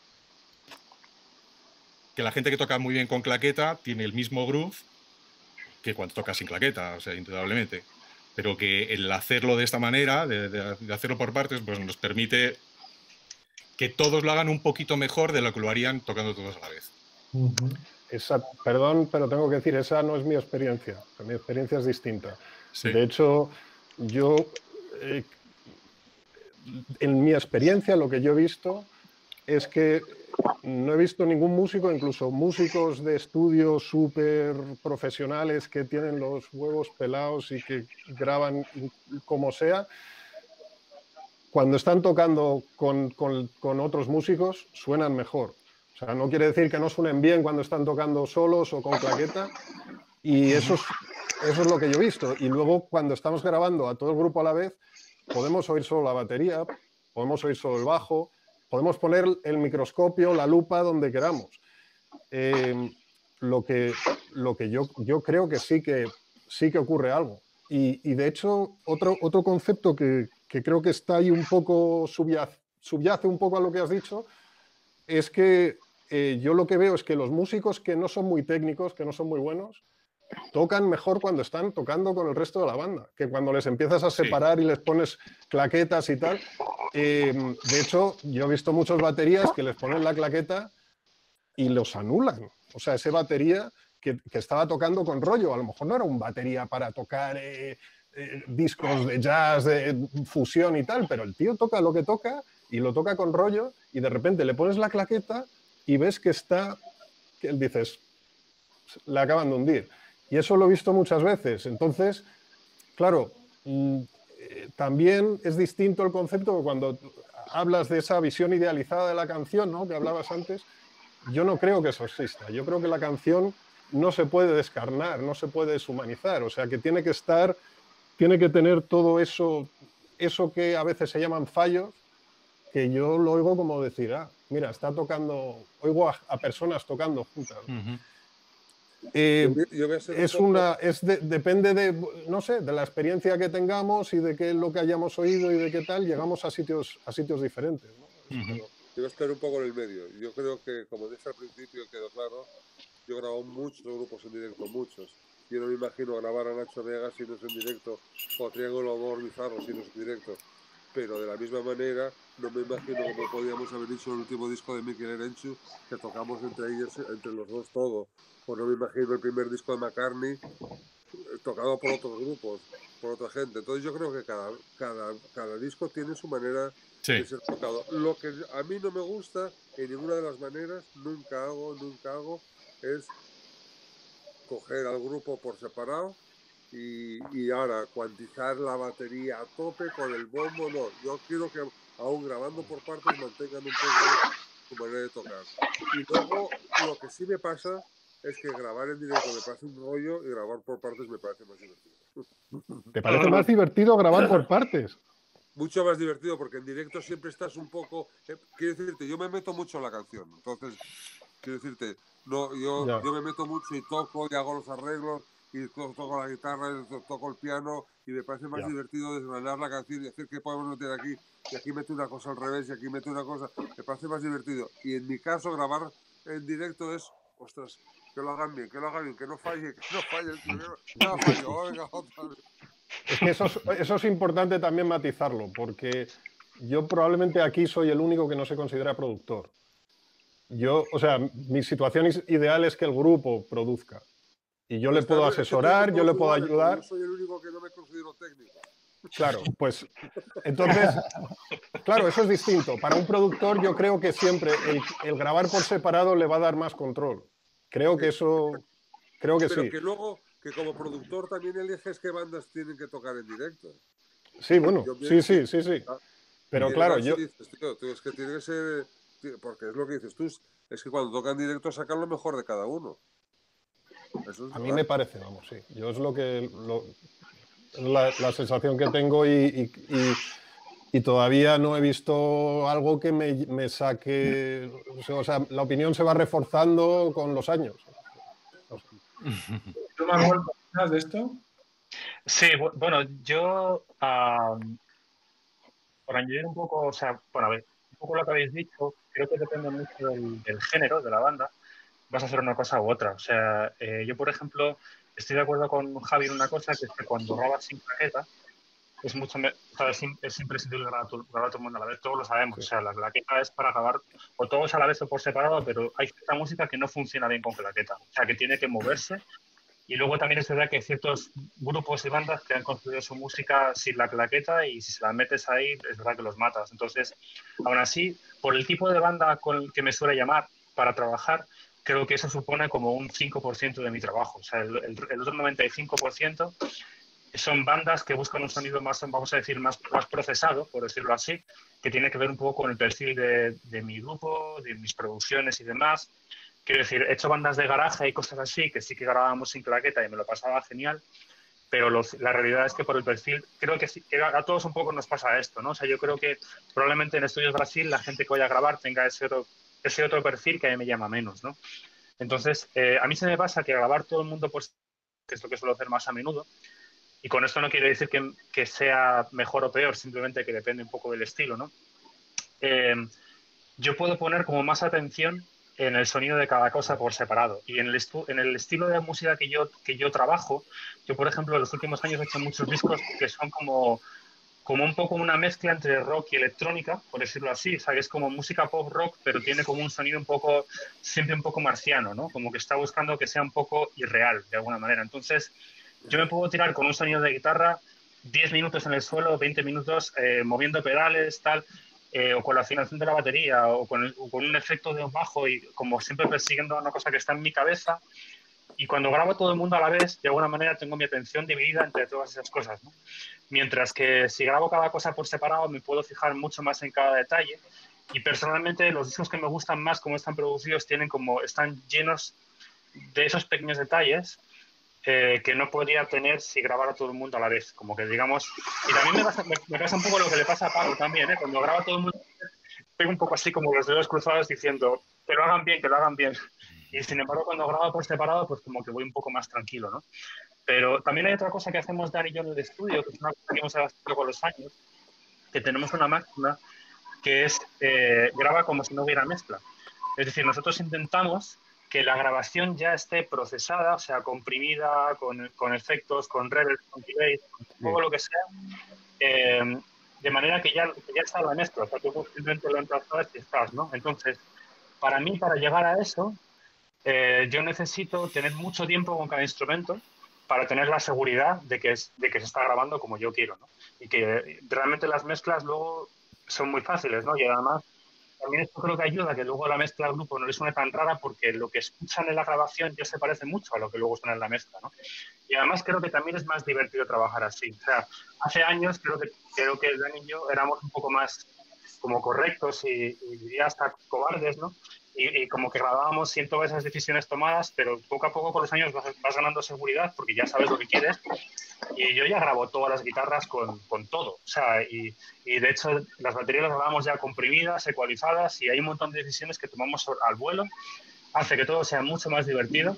que la gente que toca muy bien con claqueta tiene el mismo groove que cuando toca sin claqueta, o sea, indudablemente. Pero que el hacerlo de esta manera, de, de, de hacerlo por partes, pues nos permite que todos lo hagan un poquito mejor de lo que lo harían tocando todos a la vez. Uh-huh. Esa, perdón, pero tengo que decir, esa no es mi experiencia. Mi experiencia es distinta. Sí. De hecho, yo, eh, en mi experiencia, lo que yo he visto es que no he visto ningún músico, incluso músicos de estudio súper profesionales que tienen los huevos pelados y que graban como sea. Cuando están tocando con, con, con otros músicos, suenan mejor. O sea, no quiere decir que no suenen bien cuando están tocando solos o con claqueta. Y eso es, eso es lo que yo he visto. Y luego, cuando estamos grabando a todo el grupo a la vez, podemos oír solo la batería, podemos oír solo el bajo, podemos poner el microscopio, la lupa, donde queramos. Eh, lo que, lo que yo, yo creo que sí que, sí que ocurre algo. Y, y de hecho, otro, otro concepto que, que creo que está ahí un poco, subyace, subyace un poco a lo que has dicho, es que eh, yo lo que veo es que los músicos que no son muy técnicos, que no son muy buenos, tocan mejor cuando están tocando con el resto de la banda, que cuando les empiezas a separar sí. y les pones claquetas y tal. Eh, de hecho, yo he visto muchos baterías que les ponen la claqueta y los anulan. O sea, ese batería que, que estaba tocando con rollo, a lo mejor no era un batería para tocar eh, eh, discos de jazz, de fusión y tal, pero el tío toca lo que toca y lo toca con rollo y de repente le pones la claqueta y ves que está, que dices, le acaban de hundir. Y eso lo he visto muchas veces. Entonces, claro, mmm, eh, también es distinto el concepto cuando hablas de esa visión idealizada de la canción, ¿no?, que hablabas antes. Yo no creo que eso exista. Yo creo que la canción no se puede descarnar, no se puede deshumanizar. O sea, que tiene que estar, tiene que tener todo eso, eso que a veces se llaman fallos, que yo lo oigo como decir, ah, mira, está tocando, oigo a, a personas tocando juntas. Uh-huh. Eh, yo, yo es una, es de, depende de, no sé, de la experiencia que tengamos y de qué es lo que hayamos oído y de qué tal, llegamos a sitios, a sitios diferentes, ¿no? Uh-huh. Yo voy a estar un poco en el medio. Yo creo que, como dije al principio, quedó claro, yo grabo muchos grupos en directo, muchos. Yo no me imagino grabar a Nacho Vegas si no es en directo, o a Triángulo Amor Bizarro si no es en directo. Pero de la misma manera, no me imagino cómo podíamos haber hecho el último disco de Mikel Erenchu, que tocamos entre ellos, entre los dos todo. O no me imagino el primer disco de McCartney tocado por otros grupos, por otra gente. Entonces yo creo que cada, cada, cada disco tiene su manera sí. de ser tocado. Lo que a mí no me gusta, en ninguna de las maneras, nunca hago, nunca hago, es coger al grupo por separado y, y ahora cuantizar la batería a tope con el bombo. No, yo quiero que aún grabando por partes mantengan un poco su manera de tocar. Y luego lo que sí me pasa es que grabar en directo me parece un rollo y grabar por partes me parece más divertido. ¿Te parece más divertido grabar por partes? Mucho más divertido, porque en directo siempre estás un poco... Eh, quiero decirte, yo me meto mucho en la canción. Entonces, quiero decirte, no, yo, yo me meto mucho y toco y hago los arreglos y toco la guitarra y toco el piano y me parece más ya. divertido desgranar la canción y decir que podemos meter aquí y aquí meto una cosa al revés y aquí meto una cosa. Me parece más divertido. Y en mi caso, grabar en directo es, ostras, que lo hagan bien, que lo hagan bien, que no falle, que no falle el primero. No fallo, venga, otra vez. Es que eso es, eso es importante también matizarlo, porque yo probablemente aquí soy el único que no se considera productor. Yo, o sea, mi situación ideal es que el grupo produzca. Y yo pues le puedo asesorar, yo le puedo ayudar. Yo soy el único que no me considero técnico. Claro, pues entonces, claro, eso es distinto. Para un productor yo creo que siempre el, el grabar por separado le va a dar más control. Creo que eso, creo que Pero sí. que luego, que como productor también eliges qué bandas tienen que tocar en directo. Sí, bueno, sí, sí, sí, sí. Pero claro, yo... Dices, tío, tío, es que tiene que ser... Tío, porque es lo que dices tú, es que cuando tocan en directo sacan lo mejor de cada uno. Eso es a mí me parece, vamos, sí. Yo es lo que... Lo, la, la sensación que tengo y, y, y, y todavía no he visto algo que me, me saque... O sea, la opinión se va reforzando con los años. ¿Tú, Manuel, opinas de esto? Sí, bueno, yo... Um, por añadir un poco, o sea, bueno, a ver, un poco lo que habéis dicho, creo que depende mucho del, del género, de la banda, vas a hacer una cosa u otra. O sea, eh, yo, por ejemplo, estoy de acuerdo con Javi en una cosa, que es que cuando grabas sin claqueta, es mucho, o sea, es, es imprescindible grabar, grabar todo el mundo a la vez, todos lo sabemos. Sí. O sea, la claqueta es para grabar o todos a la vez o por separado, pero hay cierta música que no funciona bien con claqueta, o sea, que tiene que moverse. Y luego también es verdad que hay ciertos grupos y bandas que han construido su música sin la claqueta y si se la metes ahí, es verdad que los matas. Entonces, aún así, por el tipo de banda con el que me suele llamar para trabajar, creo que eso supone como un cinco por ciento de mi trabajo. O sea, el, el, el otro noventa y cinco por ciento son bandas que buscan un sonido más, vamos a decir, más, más procesado, por decirlo así, que tiene que ver un poco con el perfil de, de mi grupo, de mis producciones y demás. Quiero decir, he hecho bandas de garaje y cosas así, que sí que grabábamos sin claqueta y me lo pasaba genial, pero los, la realidad es que por el perfil, creo que, sí, que a todos un poco nos pasa esto, ¿no? O sea, yo creo que probablemente en Estudios Brasil la gente que vaya a grabar tenga ese otro, ese otro perfil que a mí me llama menos, ¿no? Entonces, eh, a mí se me pasa que grabar todo el mundo, pues, que es lo que suelo hacer más a menudo, y con esto no quiere decir que, que sea mejor o peor, simplemente que depende un poco del estilo, ¿no? Eh, yo puedo poner como más atención en el sonido de cada cosa por separado. Y en el, en el estilo de música que yo, que yo trabajo, yo, por ejemplo, en los últimos años he hecho muchos discos que son como, como un poco una mezcla entre rock y electrónica, por decirlo así. O sea, que es como música pop rock, pero tiene como un sonido un poco, siempre un poco marciano, ¿no? Como que está buscando que sea un poco irreal, de alguna manera. Entonces, yo me puedo tirar con un sonido de guitarra diez minutos en el suelo, veinte minutos eh, moviendo pedales, tal... eh, o con la afinación de la batería, o con, el, o con un efecto de bajo, y como siempre persiguiendo una cosa que está en mi cabeza. Y cuando grabo todo el mundo a la vez, de alguna manera tengo mi atención dividida entre todas esas cosas, ¿no? Mientras que si grabo cada cosa por separado, me puedo fijar mucho más en cada detalle. Y personalmente los discos que me gustan más, como están producidos, tienen como, están llenos de esos pequeños detalles eh, que no podría tener si grabara todo el mundo a la vez. Como que digamos... Y también me pasa, me, me pasa un poco lo que le pasa a Pablo también, ¿eh? Cuando graba todo el mundo, pego un poco así como los dedos cruzados diciendo que lo hagan bien, que lo hagan bien. Y sin embargo, cuando grabo por separado, pues como que voy un poco más tranquilo, ¿no? Pero también hay otra cosa que hacemos Dani y yo en el estudio, que es una cosa que hemos adaptado con los años, que tenemos una máquina que es eh, graba como si no hubiera mezcla. Es decir, nosotros intentamos que la grabación ya esté procesada, o sea, comprimida, con, con efectos, con reverb, con delay, con todo lo que sea, eh, de manera que ya, que ya está la mezcla, o sea, tú simplemente lo entras y estás, ¿no? Entonces, para mí, para llegar a eso, Eh, yo necesito tener mucho tiempo con cada instrumento para tener la seguridad de que, es, de que se está grabando como yo quiero, ¿no? Y que realmente las mezclas luego son muy fáciles, ¿no? Y además también esto creo que ayuda a que luego la mezcla al grupo no le suene tan rara, porque lo que escuchan en la grabación ya se parece mucho a lo que luego suena en la mezcla, ¿no? Y además creo que también es más divertido trabajar así. O sea, hace años creo que, creo que Dani y yo éramos un poco más como correctos y, y diría hasta cobardes, ¿no? Y, y como que grabábamos sin todas esas decisiones tomadas, pero poco a poco con los años vas, vas ganando seguridad porque ya sabes lo que quieres. Y yo ya grabo todas las guitarras con, con todo. O sea, y, y de hecho las baterías las grabamos ya comprimidas, ecualizadas, y hay un montón de decisiones que tomamos al vuelo. Hace que todo sea mucho más divertido.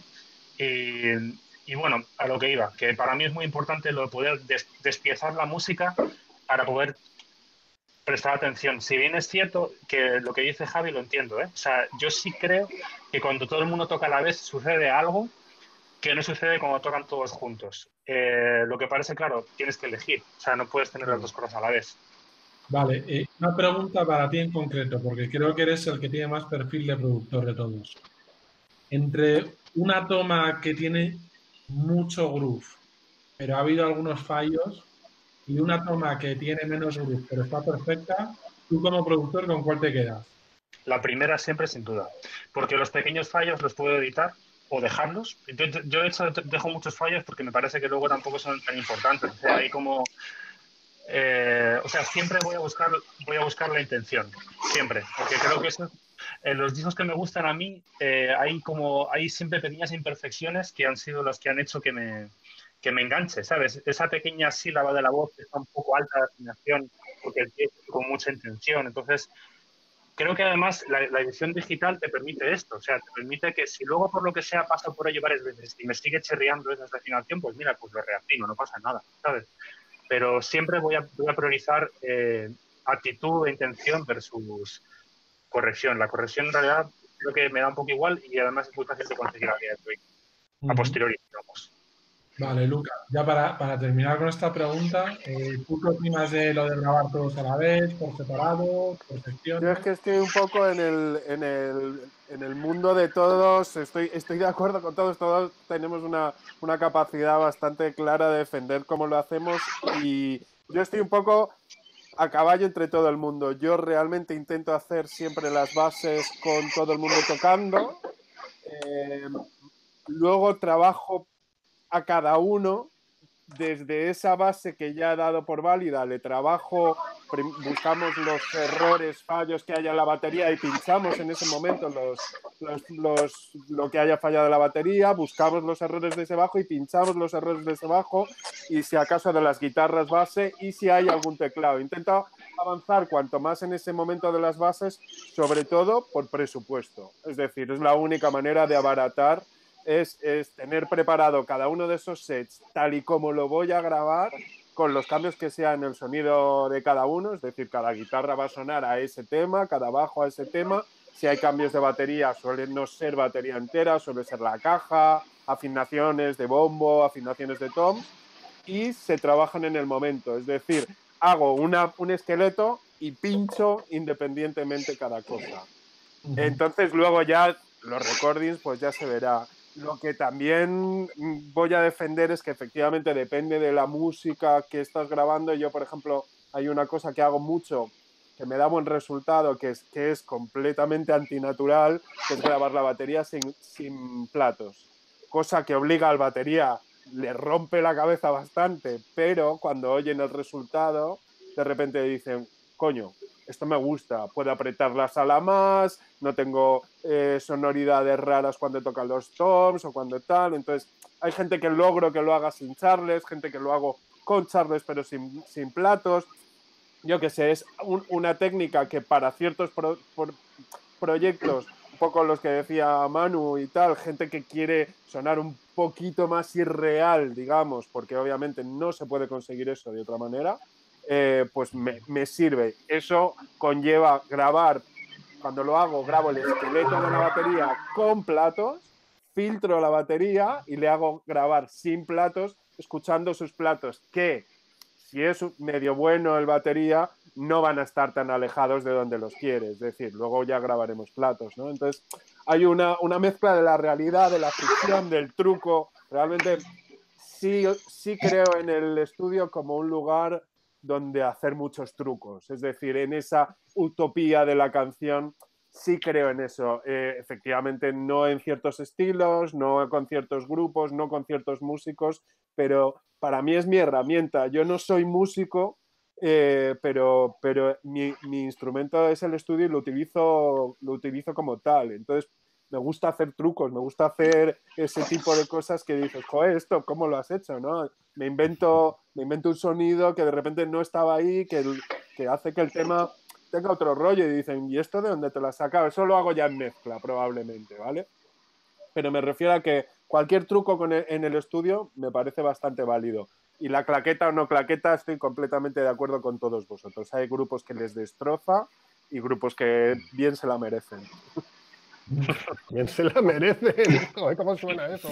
Y, y bueno, a lo que iba, que para mí es muy importante lo de poder des, despiezar la música para poder prestar atención. Si bien es cierto que lo que dice Javi lo entiendo, ¿eh? O sea, yo sí creo que cuando todo el mundo toca a la vez sucede algo que no sucede cuando tocan todos juntos. Eh, lo que parece, claro, tienes que elegir. O sea, no puedes tener las dos cosas a la vez. Vale, eh, una pregunta para ti en concreto, porque creo que eres el que tiene más perfil de productor de todos. Entre una toma que tiene mucho groove, pero ha habido algunos fallos, y una toma que tiene menos groove, pero está perfecta, tú como productor, ¿con cuál te quedas? La primera siempre, sin duda. Porque los pequeños fallos los puedo editar o dejarlos. Yo, yo de hecho, dejo muchos fallos porque me parece que luego tampoco son tan importantes. O sea, hay como... Eh, o sea, siempre voy a buscar voy a buscar la intención. Siempre. Porque creo que eso... En los discos que me gustan a mí, eh, hay como... Hay siempre pequeñas imperfecciones que han sido las que han hecho que me... que me enganche, ¿sabes? Esa pequeña sílaba de la voz que está un poco alta de afinación, porque el tío con mucha intención. Entonces, creo que además la, la edición digital te permite esto. O sea, te permite que si luego por lo que sea paso por ello varias veces y me sigue chirriando esa afinación, pues mira, pues lo reafino, no pasa nada, ¿sabes? Pero siempre voy a, voy a priorizar eh, actitud e intención versus corrección. La corrección en realidad creo que me da un poco igual y además es muy fácil de conseguir a día de hoy, a posteriori, digamos. Vale, Luca, ya para, para terminar con esta pregunta, eh, ¿tú qué opinas de lo de grabar todos a la vez, por separado, por secciones? Yo es que estoy un poco en el, en el, en el mundo de todos, estoy, estoy de acuerdo con todos, todos tenemos una, una capacidad bastante clara de defender cómo lo hacemos, y yo estoy un poco a caballo entre todo el mundo. Yo realmente intento hacer siempre las bases con todo el mundo tocando, eh, luego trabajo a cada uno desde esa base que ya he dado por válida, le trabajo, buscamos los errores, fallos que haya en la batería y pinchamos en ese momento los, los, los, lo que haya fallado en la batería, buscamos los errores de ese bajo y pinchamos los errores de ese bajo, y si acaso de las guitarras base, y si hay algún teclado. Intento avanzar cuanto más en ese momento de las bases, sobre todo por presupuesto. Es decir, es la única manera de abaratar. Es, es tener preparado cada uno de esos sets tal y como lo voy a grabar, con los cambios que sean en el sonido de cada uno, es decir, cada guitarra va a sonar a ese tema, cada bajo a ese tema. Si hay cambios de batería, suele no ser batería entera, suele ser la caja, afinaciones de bombo, afinaciones de toms, y se trabajan en el momento. Es decir, hago una, un esqueleto y pincho independientemente cada cosa. Entonces luego ya los recordings pues ya se verá. Lo que también voy a defender es que efectivamente depende de la música que estás grabando. Yo, por ejemplo, hay una cosa que hago mucho que me da buen resultado, que es, que es completamente antinatural, que es grabar la batería sin, sin platos. Cosa que obliga al batería, le rompe la cabeza bastante, pero cuando oyen el resultado, de repente dicen, coño, esto me gusta, puedo apretar la sala más, no tengo eh, sonoridades raras cuando tocan los toms o cuando tal. Entonces, hay gente que logro que lo haga sin charles, gente que lo hago con charles pero sin, sin platos. Yo qué sé, es un, una técnica que para ciertos pro, por, proyectos, un poco los que decía Manu y tal, gente que quiere sonar un poquito más irreal, digamos, porque obviamente no se puede conseguir eso de otra manera, eh, pues me, me sirve. Eso conlleva grabar, cuando lo hago, grabo el esqueleto de la batería con platos, filtro la batería y le hago grabar sin platos, escuchando sus platos, que si es medio bueno el batería, no van a estar tan alejados de donde los quieres. Es decir, luego ya grabaremos platos, ¿no? Entonces, hay una, una mezcla de la realidad, de la ficción, del truco. Realmente sí, sí creo en el estudio como un lugar donde hacer muchos trucos. Es decir, en esa utopía de la canción, sí creo en eso. Eh, efectivamente, no en ciertos estilos, no con ciertos grupos, no con ciertos músicos, pero para mí es mi herramienta. Yo no soy músico, eh, pero, pero mi, mi instrumento es el estudio y lo utilizo, lo utilizo como tal. Entonces, me gusta hacer trucos, me gusta hacer ese tipo de cosas que dices, joder, esto, ¿cómo lo has hecho? ¿No? Me invento, me invento un sonido que de repente no estaba ahí, que, que hace que el tema tenga otro rollo y dicen, ¿y esto de dónde te lo has sacado? Eso lo hago ya en mezcla, probablemente, ¿vale? Pero me refiero a que cualquier truco con el, en el estudio me parece bastante válido. Y la claqueta o no claqueta, estoy completamente de acuerdo con todos vosotros. Hay grupos que les destroza y grupos que bien se la merecen. Bien se la merecen. Joder, ¿cómo suena eso?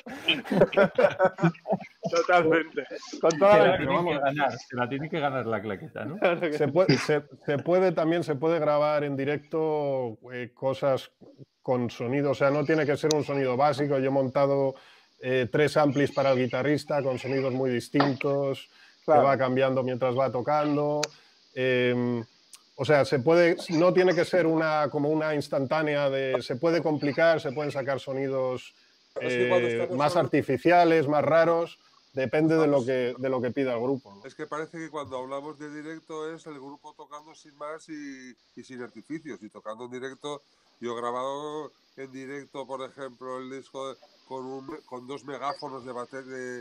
Totalmente. Con toda se, la la tiene que ganar, se la tiene que ganar la claqueta, ¿no? Se puede, se, se puede también se puede grabar en directo eh, cosas con sonido, o sea, no tiene que ser un sonido básico. Yo he montado eh, tres amplis para el guitarrista con sonidos muy distintos, claro, que va cambiando mientras va tocando. Eh, o sea, se puede, no tiene que ser una como una instantánea de, se puede complicar, se pueden sacar sonidos eh, más hablando... artificiales, más raros. Depende de lo, que, de lo que pida el grupo, ¿no? Es que parece que cuando hablamos de directo es el grupo tocando sin más y, y sin artificios. Y tocando en directo, yo he grabado en directo, por ejemplo, el disco de, con, un, con dos megáfonos de, bater, de,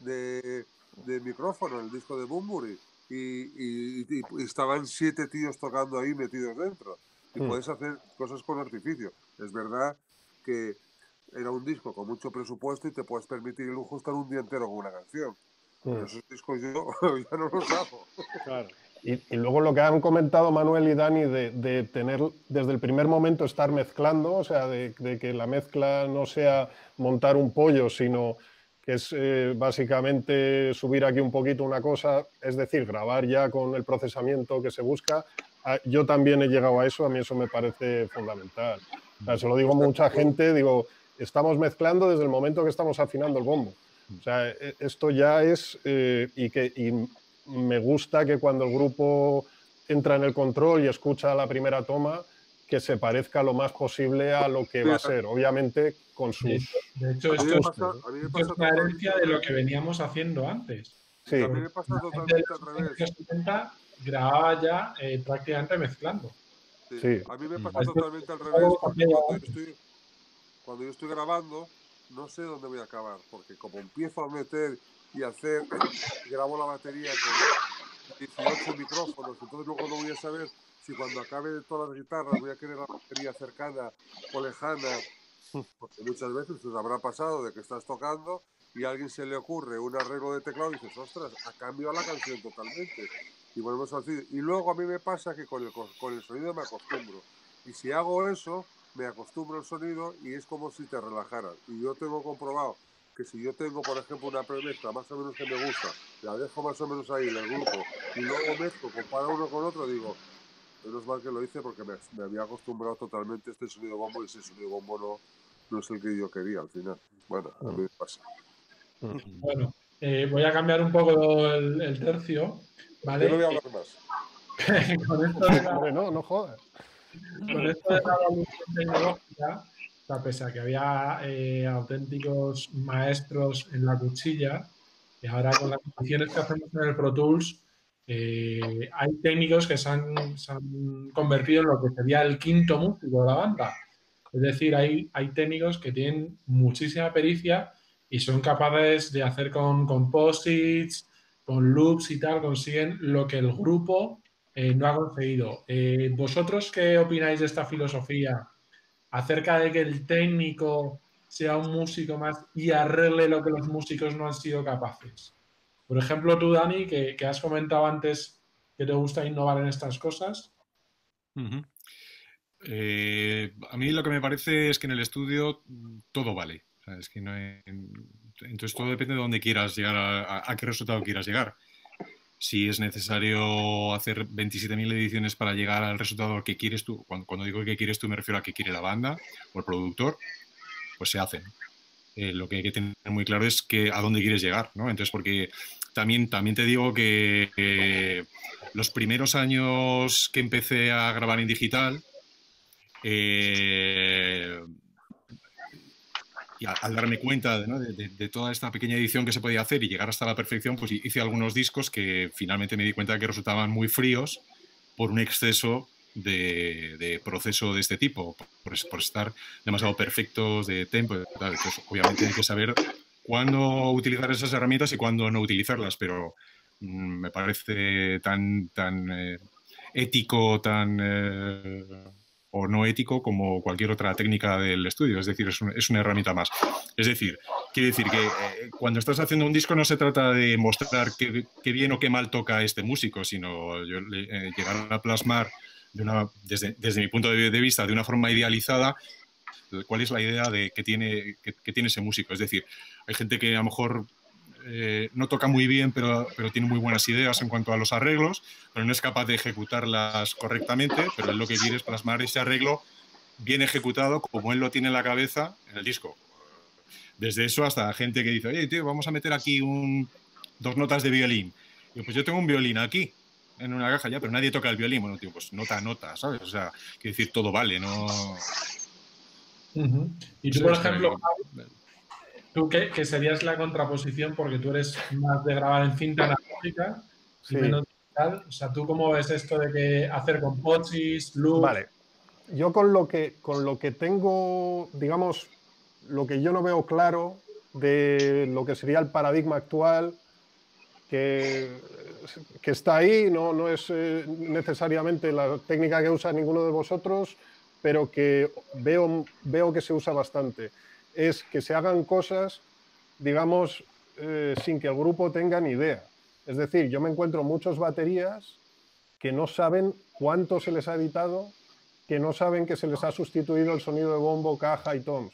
de, de micrófono, el disco de Bunbury. Y, y, y, y estaban siete tíos tocando ahí metidos dentro. Y mm. puedes hacer cosas con artificio. Es verdad que era un disco con mucho presupuesto y te puedes permitir el lujo estar un día entero con una canción. Pero mm. esos discos yo ya no los hago. Claro. Y, y luego lo que han comentado Manuel y Dani de, de tener desde el primer momento estar mezclando, o sea, de, de que la mezcla no sea montar un pollo, sino que es eh, básicamente subir aquí un poquito una cosa, es decir, grabar ya con el procesamiento que se busca. Yo también he llegado a eso, a mí eso me parece fundamental. O sea, se lo digo a mucha gente, digo, estamos mezclando desde el momento que estamos afinando el bombo. O sea, esto ya es... Eh, y, que, y me gusta que cuando el grupo entra en el control y escucha la primera toma, que se parezca lo más posible a lo que va a ser, obviamente con sus... De hecho, esto, pasa, esto es una herencia de lo que veníamos haciendo antes. Sí. A mí me pasa totalmente al revés. En los setenta grababa ya eh, prácticamente mezclando. Sí. Sí. A mí me pasa sí. totalmente al revés, porque cuando yo, estoy, cuando yo estoy grabando, no sé dónde voy a acabar, porque como empiezo a meter y hacer, grabo la batería con dieciocho micrófonos, entonces luego no voy a saber si cuando acabe todas las guitarras voy a querer la batería cercana o lejana, porque muchas veces os habrá pasado de que estás tocando y a alguien se le ocurre un arreglo de teclado y dices, ostras, ha cambiado la canción totalmente. Y volvemos a decir, y luego a mí me pasa que con el, con el sonido me acostumbro. Y si hago eso, me acostumbro al sonido y es como si te relajaras. Y yo tengo comprobado que si yo tengo, por ejemplo, una premezcla más o menos que me gusta, la dejo más o menos ahí en el grupo y luego mezclo, comparo uno con otro, digo, menos mal que lo hice porque me, me había acostumbrado totalmente a este sonido bombo y ese sonido bombo no, no es el que yo quería al final. Bueno, a mí me pasa. Bueno, eh, voy a cambiar un poco el, el tercio, ¿vale? Yo no voy a hablar más. con esto de la, no, no jodas. con esto de la evolución tecnológica, o sea, pese a que había eh, auténticos maestros en la cuchilla, y ahora con las ediciones que hacemos en el Pro Tools, eh, hay técnicos que se han, se han convertido en lo que sería el quinto músico de la banda. Es decir, hay, hay técnicos que tienen muchísima pericia y son capaces de hacer con composites, con loops y tal, consiguen lo que el grupo eh, no ha conseguido. Eh, ¿Vosotros qué opináis de esta filosofía acerca de que el técnico sea un músico más y arregle lo que los músicos no han sido capaces? Por ejemplo, tú, Dani, que, que has comentado antes que te gusta innovar en estas cosas. Uh-huh. Eh, a mí lo que me parece es que en el estudio todo vale. O sea, es que no hay... Entonces todo depende de dónde quieras llegar, a, a qué resultado quieras llegar. Si es necesario hacer veintisiete mil ediciones para llegar al resultado que quieres tú, cuando, cuando digo que quieres tú me refiero a que quiere la banda o el productor, pues se hacen. Eh, lo que hay que tener muy claro es que a dónde quieres llegar, ¿no? Entonces, porque también, también te digo que eh, los primeros años que empecé a grabar en digital, eh, y al darme cuenta, ¿no? de, de, de toda esta pequeña edición que se podía hacer y llegar hasta la perfección, pues hice algunos discos que finalmente me di cuenta que resultaban muy fríos por un exceso de, de proceso de este tipo, por, por estar demasiado perfectos de tempo. Tal. Entonces, obviamente hay que saber cuándo utilizar esas herramientas y cuándo no utilizarlas, pero mmm, me parece tan, tan eh, ético, tan... Eh, o no ético como cualquier otra técnica del estudio, es decir, es, un, es una herramienta más. Es decir, quiere decir que eh, cuando estás haciendo un disco no se trata de mostrar qué, qué bien o qué mal toca este músico, sino yo, eh, llegar a plasmar de una, desde, desde mi punto de vista de una forma idealizada cuál es la idea de, que, tiene, que, que tiene ese músico. Es decir, hay gente que a lo mejor Eh, no toca muy bien, pero, pero tiene muy buenas ideas en cuanto a los arreglos, pero no es capaz de ejecutarlas correctamente, pero él lo que quiere es plasmar ese arreglo bien ejecutado como él lo tiene en la cabeza en el disco. Desde eso hasta gente que dice, oye, tío, vamos a meter aquí un, dos notas de violín. Y yo, pues yo tengo un violín aquí, en una caja ya, pero nadie toca el violín. Bueno, tío, pues nota a nota, ¿sabes? O sea, quiere decir, todo vale, ¿no? Uh-huh. Y tú, por ejemplo... Tú que, que serías la contraposición porque tú eres más de grabar en cinta analógica y sí. menos digital. O sea, ¿tú cómo ves esto de que hacer composites, loops? Vale. Yo con lo que, con lo que tengo, digamos, lo que yo no veo claro de lo que sería el paradigma actual, que, que está ahí, no, no es eh, necesariamente la técnica que usa ninguno de vosotros, pero que veo, veo que se usa bastante. Es que se hagan cosas, digamos, eh, sin que el grupo tenga ni idea. Es decir, yo me encuentro muchos baterías que no saben cuánto se les ha editado, que no saben que se les ha sustituido el sonido de bombo, caja y toms.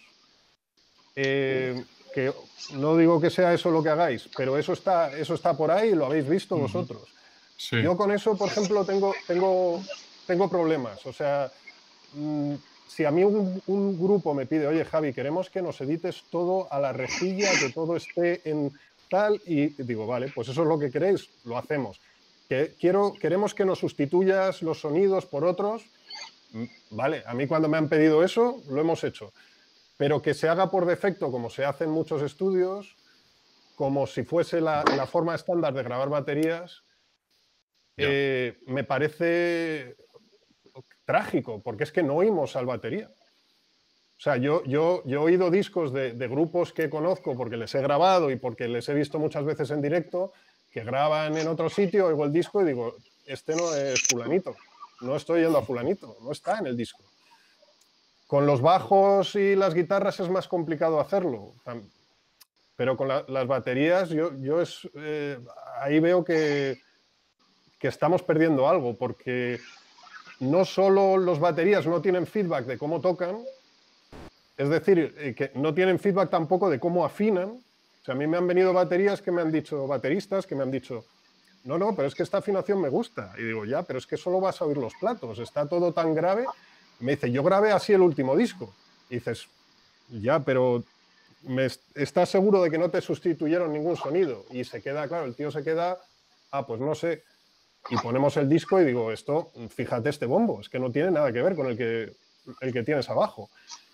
Eh, que no digo que sea eso lo que hagáis, pero eso está, eso está por ahí y lo habéis visto uh-huh. vosotros. Sí. Yo con eso, por ejemplo, tengo, tengo, tengo problemas. O sea... Mmm, si a mí un, un grupo me pide, oye, Javi, queremos que nos edites todo a la rejilla, que todo esté en tal, y digo, vale, pues eso es lo que queréis, lo hacemos. Que quiero, queremos que nos sustituyas los sonidos por otros, vale, a mí cuando me han pedido eso, lo hemos hecho. Pero que se haga por defecto, como se hace en muchos estudios, como si fuese la, la forma estándar de grabar baterías, yeah. eh, me parece... trágico, porque es que no oímos al batería. O sea, yo, yo, yo he oído discos de, de grupos que conozco porque les he grabado y porque les he visto muchas veces en directo, que graban en otro sitio, oigo el disco y digo, este no es fulanito, no estoy yendo a fulanito, no está en el disco. Con los bajos y las guitarras es más complicado hacerlo, pero con la, las baterías yo, yo es, eh, ahí veo que, que estamos perdiendo algo, porque... no solo los baterías no tienen feedback de cómo tocan, es decir, que no tienen feedback tampoco de cómo afinan. O sea, a mí me han venido baterías que me han dicho, bateristas que me han dicho, no, no, pero es que esta afinación me gusta. Y digo, ya, pero es que solo vas a oír los platos, está todo tan grave. Me dice, yo grabé así el último disco. Y dices, ya, pero me ¿estás seguro de que no te sustituyeron ningún sonido? Y se queda, claro, el tío se queda, ah, pues no sé. y ponemos el disco y digo, esto, fíjate este bombo, es que no tiene nada que ver con el que, el que tienes abajo.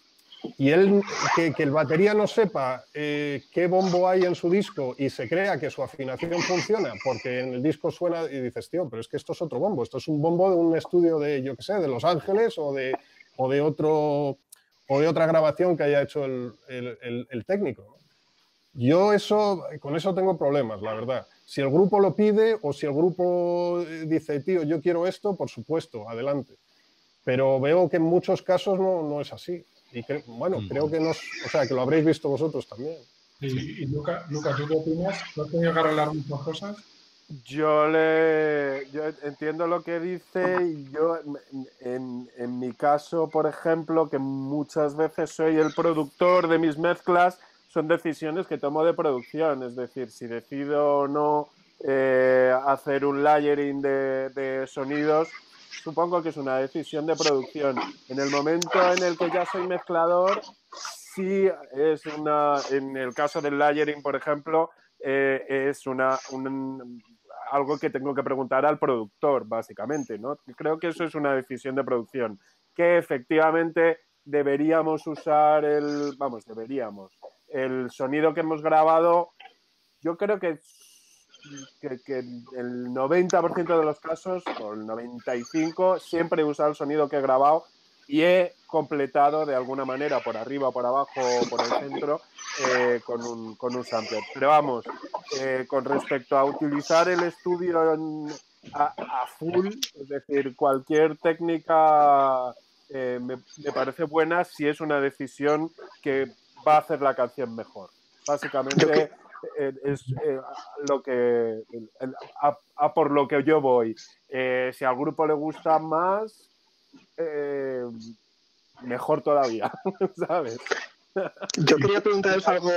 Y él, que, que el batería no sepa eh, qué bombo hay en su disco y se crea que su afinación funciona porque en el disco suena y dices, tío, pero es que esto es otro bombo, esto es un bombo de un estudio de, yo qué sé, de Los Ángeles o de, o de, otro, o de otra grabación que haya hecho el, el, el, el técnico. Yo eso, con eso tengo problemas, la verdad. Si el grupo lo pide o si el grupo dice, tío, yo quiero esto, por supuesto, adelante. Pero veo que en muchos casos no, no es así. Y que, bueno, mm. creo que, nos, o sea, que lo habréis visto vosotros también. Y, y Luca, Luca, ¿tú qué opinas? ¿No has tenido que arreglar muchas cosas? Yo le yo entiendo lo que dice y yo en, en mi caso, por ejemplo, que muchas veces soy el productor de mis mezclas, son decisiones que tomo de producción, es decir, si decido o no eh, hacer un layering de, de sonidos, supongo que es una decisión de producción. En el momento en el que ya soy mezclador, sí es una, en el caso del layering, por ejemplo, eh, es una, un, algo que tengo que preguntar al productor, básicamente, ¿no? Creo que eso es una decisión de producción, que efectivamente deberíamos usar el, vamos, deberíamos, el sonido que hemos grabado, yo creo que Que, que el noventa por ciento de los casos, o el noventa y cinco por ciento, siempre he usado el sonido que he grabado y he completado de alguna manera, por arriba, por abajo o por el centro, eh, con, un, con un sampler. Pero vamos, eh, con respecto a utilizar el estudio en, a, a full, es decir, cualquier técnica eh, me, me parece buena si es una decisión que va a hacer la canción mejor. Básicamente es eh, lo que a, a por lo que yo voy. Eh, si al grupo le gusta más, eh, mejor todavía, ¿sabes? Yo quería preguntaros algo,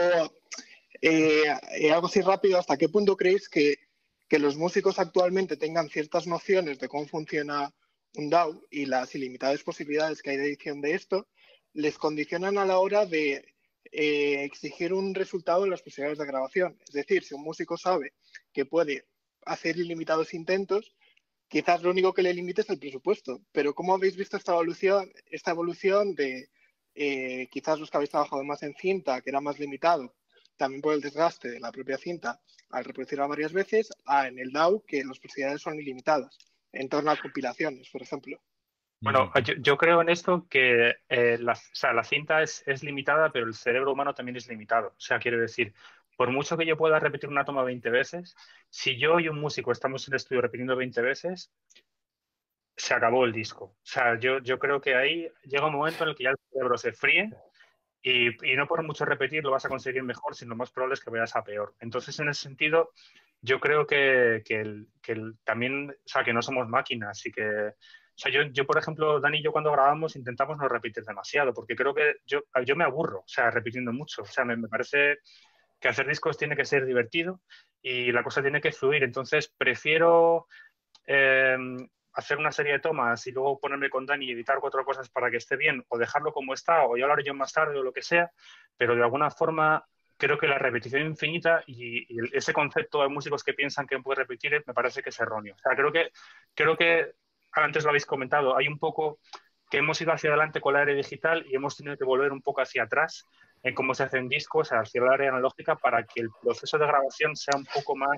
eh, algo así rápido. ¿Hasta qué punto creéis que, que los músicos actualmente tengan ciertas nociones de cómo funciona un D A W y las ilimitadas posibilidades que hay de edición de esto les condicionan a la hora de Eh, exigir un resultado en las posibilidades de grabación? Es decir, si un músico sabe que puede hacer ilimitados intentos, quizás lo único que le limite es el presupuesto. Pero ¿cómo habéis visto esta evolución, esta evolución de eh, quizás los que habéis trabajado más en cinta, que era más limitado, también por el desgaste de la propia cinta al reproducirla varias veces, a en el D A W que las posibilidades son ilimitadas, en torno a compilaciones, por ejemplo? Bueno, yo, yo creo en esto que eh, la, o sea, la cinta es, es limitada, pero el cerebro humano también es limitado. O sea, quiero decir, por mucho que yo pueda repetir una toma veinte veces, si yo y un músico estamos en el estudio repitiendo veinte veces, se acabó el disco. O sea, yo, yo creo que ahí llega un momento en el que ya el cerebro se fríe y, y no por mucho repetir lo vas a conseguir mejor, sino lo más probable es que vayas a peor. Entonces, en ese sentido, yo creo que, que, el, que el, también, o sea, que no somos máquinas y que... O sea, yo, yo, por ejemplo, Dani y yo cuando grabamos intentamos no repetir demasiado, porque creo que yo, yo me aburro, o sea, repitiendo mucho. O sea, me, me parece que hacer discos tiene que ser divertido y la cosa tiene que fluir. Entonces, prefiero eh, hacer una serie de tomas y luego ponerme con Dani y editar cuatro cosas para que esté bien, o dejarlo como está, o ya lo haré yo más tarde o lo que sea, pero de alguna forma creo que la repetición infinita y, y ese concepto de músicos que piensan que puede repetir me parece que es erróneo. O sea, creo que... Creo que antes lo habéis comentado, hay un poco que hemos ido hacia adelante con la era digital y hemos tenido que volver un poco hacia atrás en cómo se hacen discos, hacia la área analógica, para que el proceso de grabación sea un poco más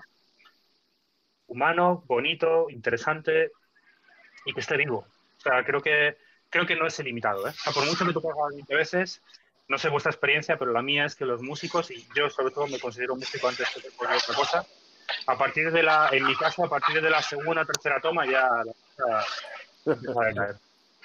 humano, bonito, interesante y que esté vivo. O sea, creo que, creo que no es ilimitado, ¿eh? O sea, por mucho que tú puedas grabar veinte veces, no sé vuestra experiencia, pero la mía es que los músicos, y yo sobre todo me considero músico antes que cualquier otra cosa, a partir de la, en mi caso, a partir de la segunda o tercera toma ya la cosa empieza a caer.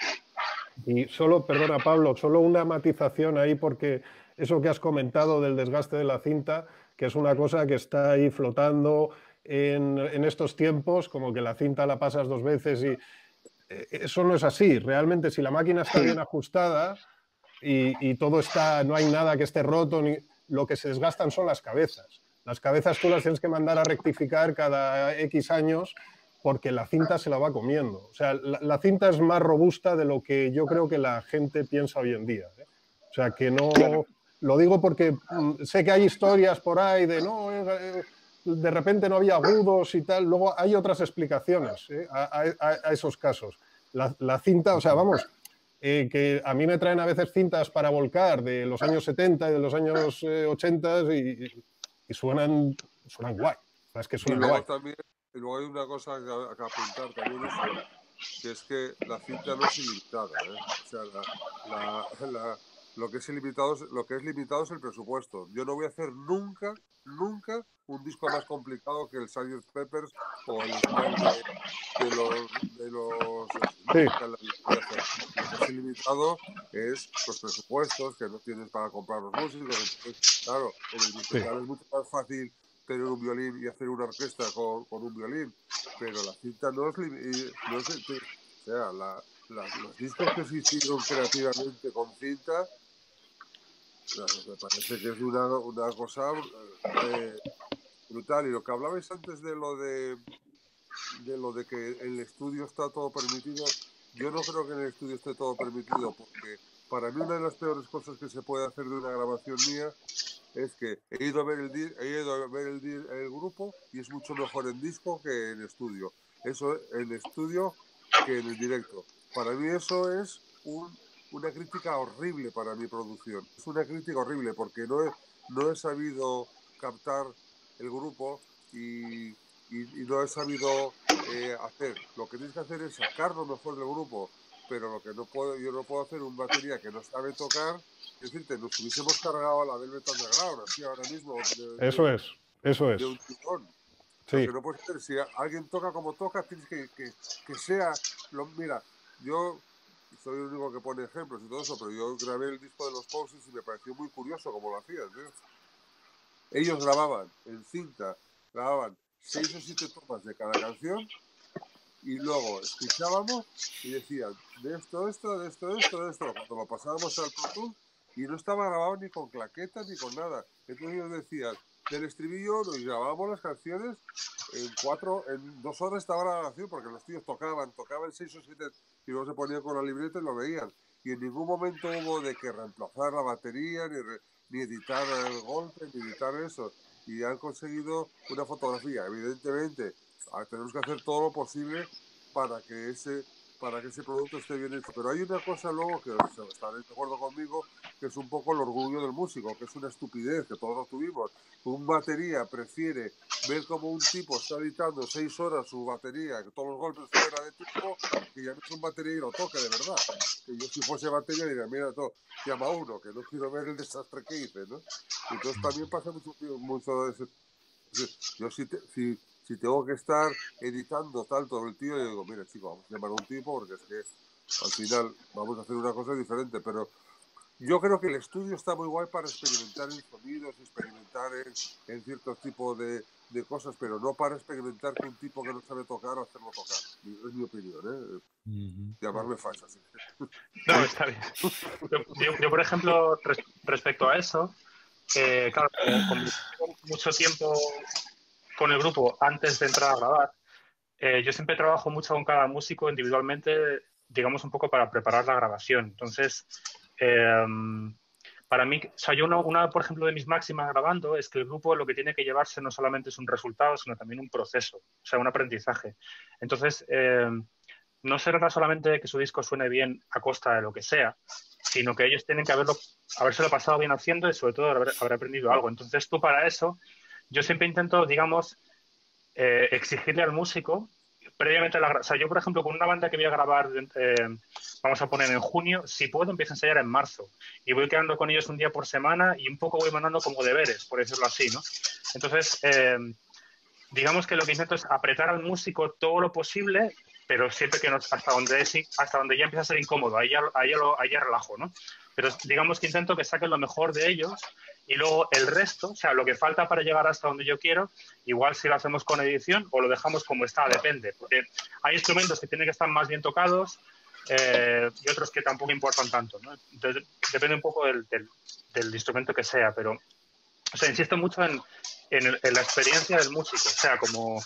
Y solo, perdona Pablo, solo una matización ahí, porque eso que has comentado del desgaste de la cinta, que es una cosa que está ahí flotando en, en estos tiempos, como que la cinta la pasas dos veces y eso no es así. Realmente, si la máquina está bien ajustada y, y todo está, no hay nada que esté roto, ni, lo que se desgastan son las cabezas. Las cabezas tú las tienes que mandar a rectificar cada X años porque la cinta se la va comiendo. O sea, la, la cinta es más robusta de lo que yo creo que la gente piensa hoy en día, ¿eh? O sea, que no... Lo digo porque mmm, sé que hay historias por ahí de no, eh, de repente no había agudos y tal. Luego hay otras explicaciones ¿eh? a, a, a esos casos. La, la cinta, o sea, vamos, eh, que a mí me traen a veces cintas para volcar de los años setenta y de los años eh, ochenta y, y suenan, suenan guay. Es que suenan y luego guay. También, y luego hay una cosa que, que apuntar también, es que es que la cinta no es ilimitada. ¿eh? O sea, la, la, la, lo, que es ilimitado, lo que es limitado es el presupuesto. Yo no voy a hacer nunca, nunca un disco más complicado que el sergeant Pepper's o el Smile de, de los... De los sí. Lo que es ilimitado es los presupuestos que no tienes para comprar los músicos. Entonces, claro, en el musical sí. es mucho más fácil tener un violín y hacer una orquesta con, con un violín, pero la cinta no es... No es o sea, la, la, los discos que se hicieron creativamente con cinta, me parece que es una, una cosa eh, brutal. Y lo que hablabais antes de lo de, de lo de que en el estudio está todo permitido, yo no creo que en el estudio esté todo permitido, porque para mí una de las peores cosas que se puede hacer de una grabación mía es que he ido a ver el, he ido a ver el, el grupo y es mucho mejor en disco que en estudio. Eso en estudio que en el directo. Para mí eso es un, una crítica horrible para mi producción. Es una crítica horrible porque no he, no he sabido captar el grupo y, y, y no he sabido eh, hacer. Lo que tienes que hacer es sacar lo mejor del grupo, pero lo que no puedo, yo no puedo hacer un batería que no sabe tocar. Es decirte, nos hubiésemos cargado a la Velvet Underground así ahora mismo. De, eso de, es, eso es. De un tirón. Sí. Lo que no puedes hacer, si alguien toca como toca, tienes que, que, que sea... Lo, mira, yo soy el único que pone ejemplos y todo eso, pero yo grabé el disco de los Posies y me pareció muy curioso cómo lo hacían, ¿eh? Ellos grababan en cinta, grababan seis o siete tomas de cada canción y luego escuchábamos y decían de esto, esto, de esto, esto, de esto. Cuando lo pasábamos al Pro Tools y no estaba grabado ni con claquetas ni con nada. Entonces ellos decían del estribillo y grabábamos las canciones en cuatro, en dos horas estaba la grabación porque los tíos tocaban, tocaban seis o siete y luego se ponían con la libreta y lo veían. Y en ningún momento hubo de que reemplazar la batería, ni, re, ni editar el golpe, ni editar eso. Y han conseguido una fotografía. Evidentemente, tenemos que hacer todo lo posible para que ese, para que ese producto esté bien hecho. Pero hay una cosa luego que estaréis de acuerdo conmigo, que es un poco el orgullo del músico, que es una estupidez que todos lo tuvimos. Un batería prefiere ver como un tipo está editando seis horas su batería, que todos los golpes fuera de tipo, que ya no es un batería y lo toque de verdad. Que yo si fuese batería diría, mira, todo, llama a uno, que no quiero ver el desastre que hice, ¿no? Entonces también pasa mucho, mucho de ese... Yo si, te, si, si tengo que estar editando tal todo el tío, yo digo, mira chico, vamos a llamar a un tipo porque es que al final vamos a hacer una cosa diferente, pero yo creo que el estudio está muy guay para experimentar en sonidos, experimentar en, en ciertos tipos de, de cosas, pero no para experimentar con un tipo que no sabe tocar o hacerlo tocar. Es mi opinión, ¿eh? Uh-huh. Llamarme falsa. ¿Sí? No, está bien. Yo, yo, yo por ejemplo, res, respecto a eso, eh, claro, como, como mucho tiempo con el grupo antes de entrar a grabar, eh, yo siempre trabajo mucho con cada músico individualmente, digamos, un poco para preparar la grabación. Entonces, eh, para mí, o sea, yo una, una, por ejemplo, de mis máximas grabando es que el grupo lo que tiene que llevarse no solamente es un resultado, sino también un proceso, o sea, un aprendizaje. Entonces, eh, no se trata solamente de que su disco suene bien a costa de lo que sea, sino que ellos tienen que haberlo, habérselo pasado bien haciendo y sobre todo haber, haber aprendido algo. Entonces, tú para eso, yo siempre intento, digamos, eh, exigirle al músico previamente a la... O sea, yo, por ejemplo, con una banda que voy a grabar, eh, vamos a poner en junio, si puedo, empiezo a ensayar en marzo. Y voy quedando con ellos un día por semana y un poco voy mandando como deberes, por decirlo así, ¿no? Entonces, eh, digamos que lo que intento es apretar al músico todo lo posible, pero siempre que no, hasta donde es, hasta donde ya empieza a ser incómodo, ahí ya, ahí ya, lo, ahí ya relajo, ¿no? Pero digamos que intento que saquen lo mejor de ellos y luego el resto, o sea, lo que falta para llegar hasta donde yo quiero, igual si lo hacemos con edición o lo dejamos como está, depende. Porque hay instrumentos que tienen que estar más bien tocados eh, y otros que tampoco importan tanto, ¿no? Entonces, depende un poco del, del, del instrumento que sea, pero, o sea, insisto mucho en, en, el, en la experiencia del músico, o sea, como...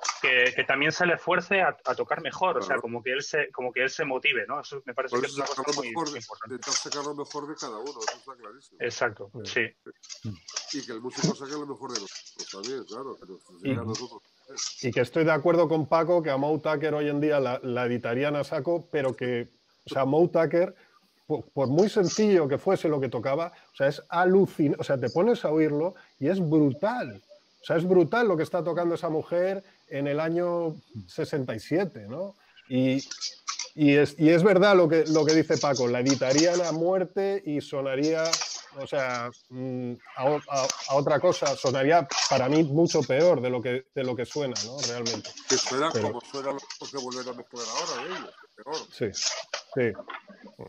que, que también se le fuerce a, a tocar mejor, claro. O sea, como que él se, como que él se motive, ¿no? Eso me parece Por que es una cosa muy, mejor muy de, importante. Intentar sacar lo mejor de cada uno, eso está clarísimo. Exacto, sí. sí. Y que el músico saque lo mejor de nosotros también, claro, que nos diga a nosotros. Y que estoy de acuerdo con Paco que a Moe Tucker hoy en día la, la editarían a saco, pero que, o sea, Moe Tucker, por, por muy sencillo que fuese lo que tocaba, o sea, es alucinante, o sea, te pones a oírlo y es brutal. O sea, es brutal lo que está tocando esa mujer en el año sesenta y siete, ¿no? Y, y, es, y es verdad lo que, lo que dice Paco, la editarían a muerte y sonaría, o sea, a, a, a otra cosa, sonaría para mí mucho peor de lo que, de lo que suena, ¿no? Realmente. Que suena Pero, como suena lo que volver a mezclar ahora de ellos, peor. Sí, sí.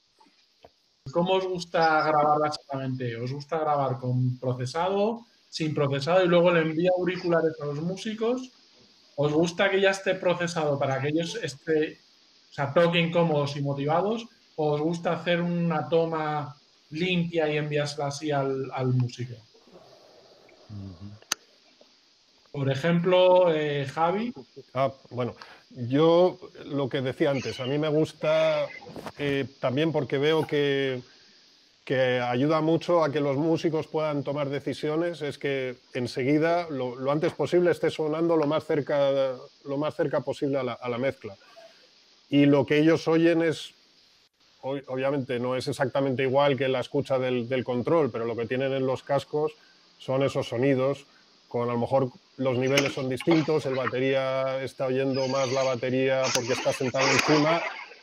¿Cómo os gusta grabar básicamente? ¿Os gusta grabar con procesado, sin procesado y luego le envía auriculares a los músicos? ¿Os gusta que ya esté procesado para que ellos esté, o sea, toquen cómodos y motivados? ¿O os gusta hacer una toma limpia y enviársela así al, al músico? Uh-huh. Por ejemplo, eh, Javi. Ah, bueno, yo lo que decía antes, a mí me gusta eh, también porque veo que, que ayuda mucho a que los músicos puedan tomar decisiones, es que enseguida, lo, lo antes posible, esté sonando lo más cerca, lo más cerca posible a la, a la mezcla. Y lo que ellos oyen es, obviamente no es exactamente igual que la escucha del, del control, pero lo que tienen en los cascos son esos sonidos, con a lo mejor los niveles son distintos, el batería está oyendo más la batería porque está sentado encima,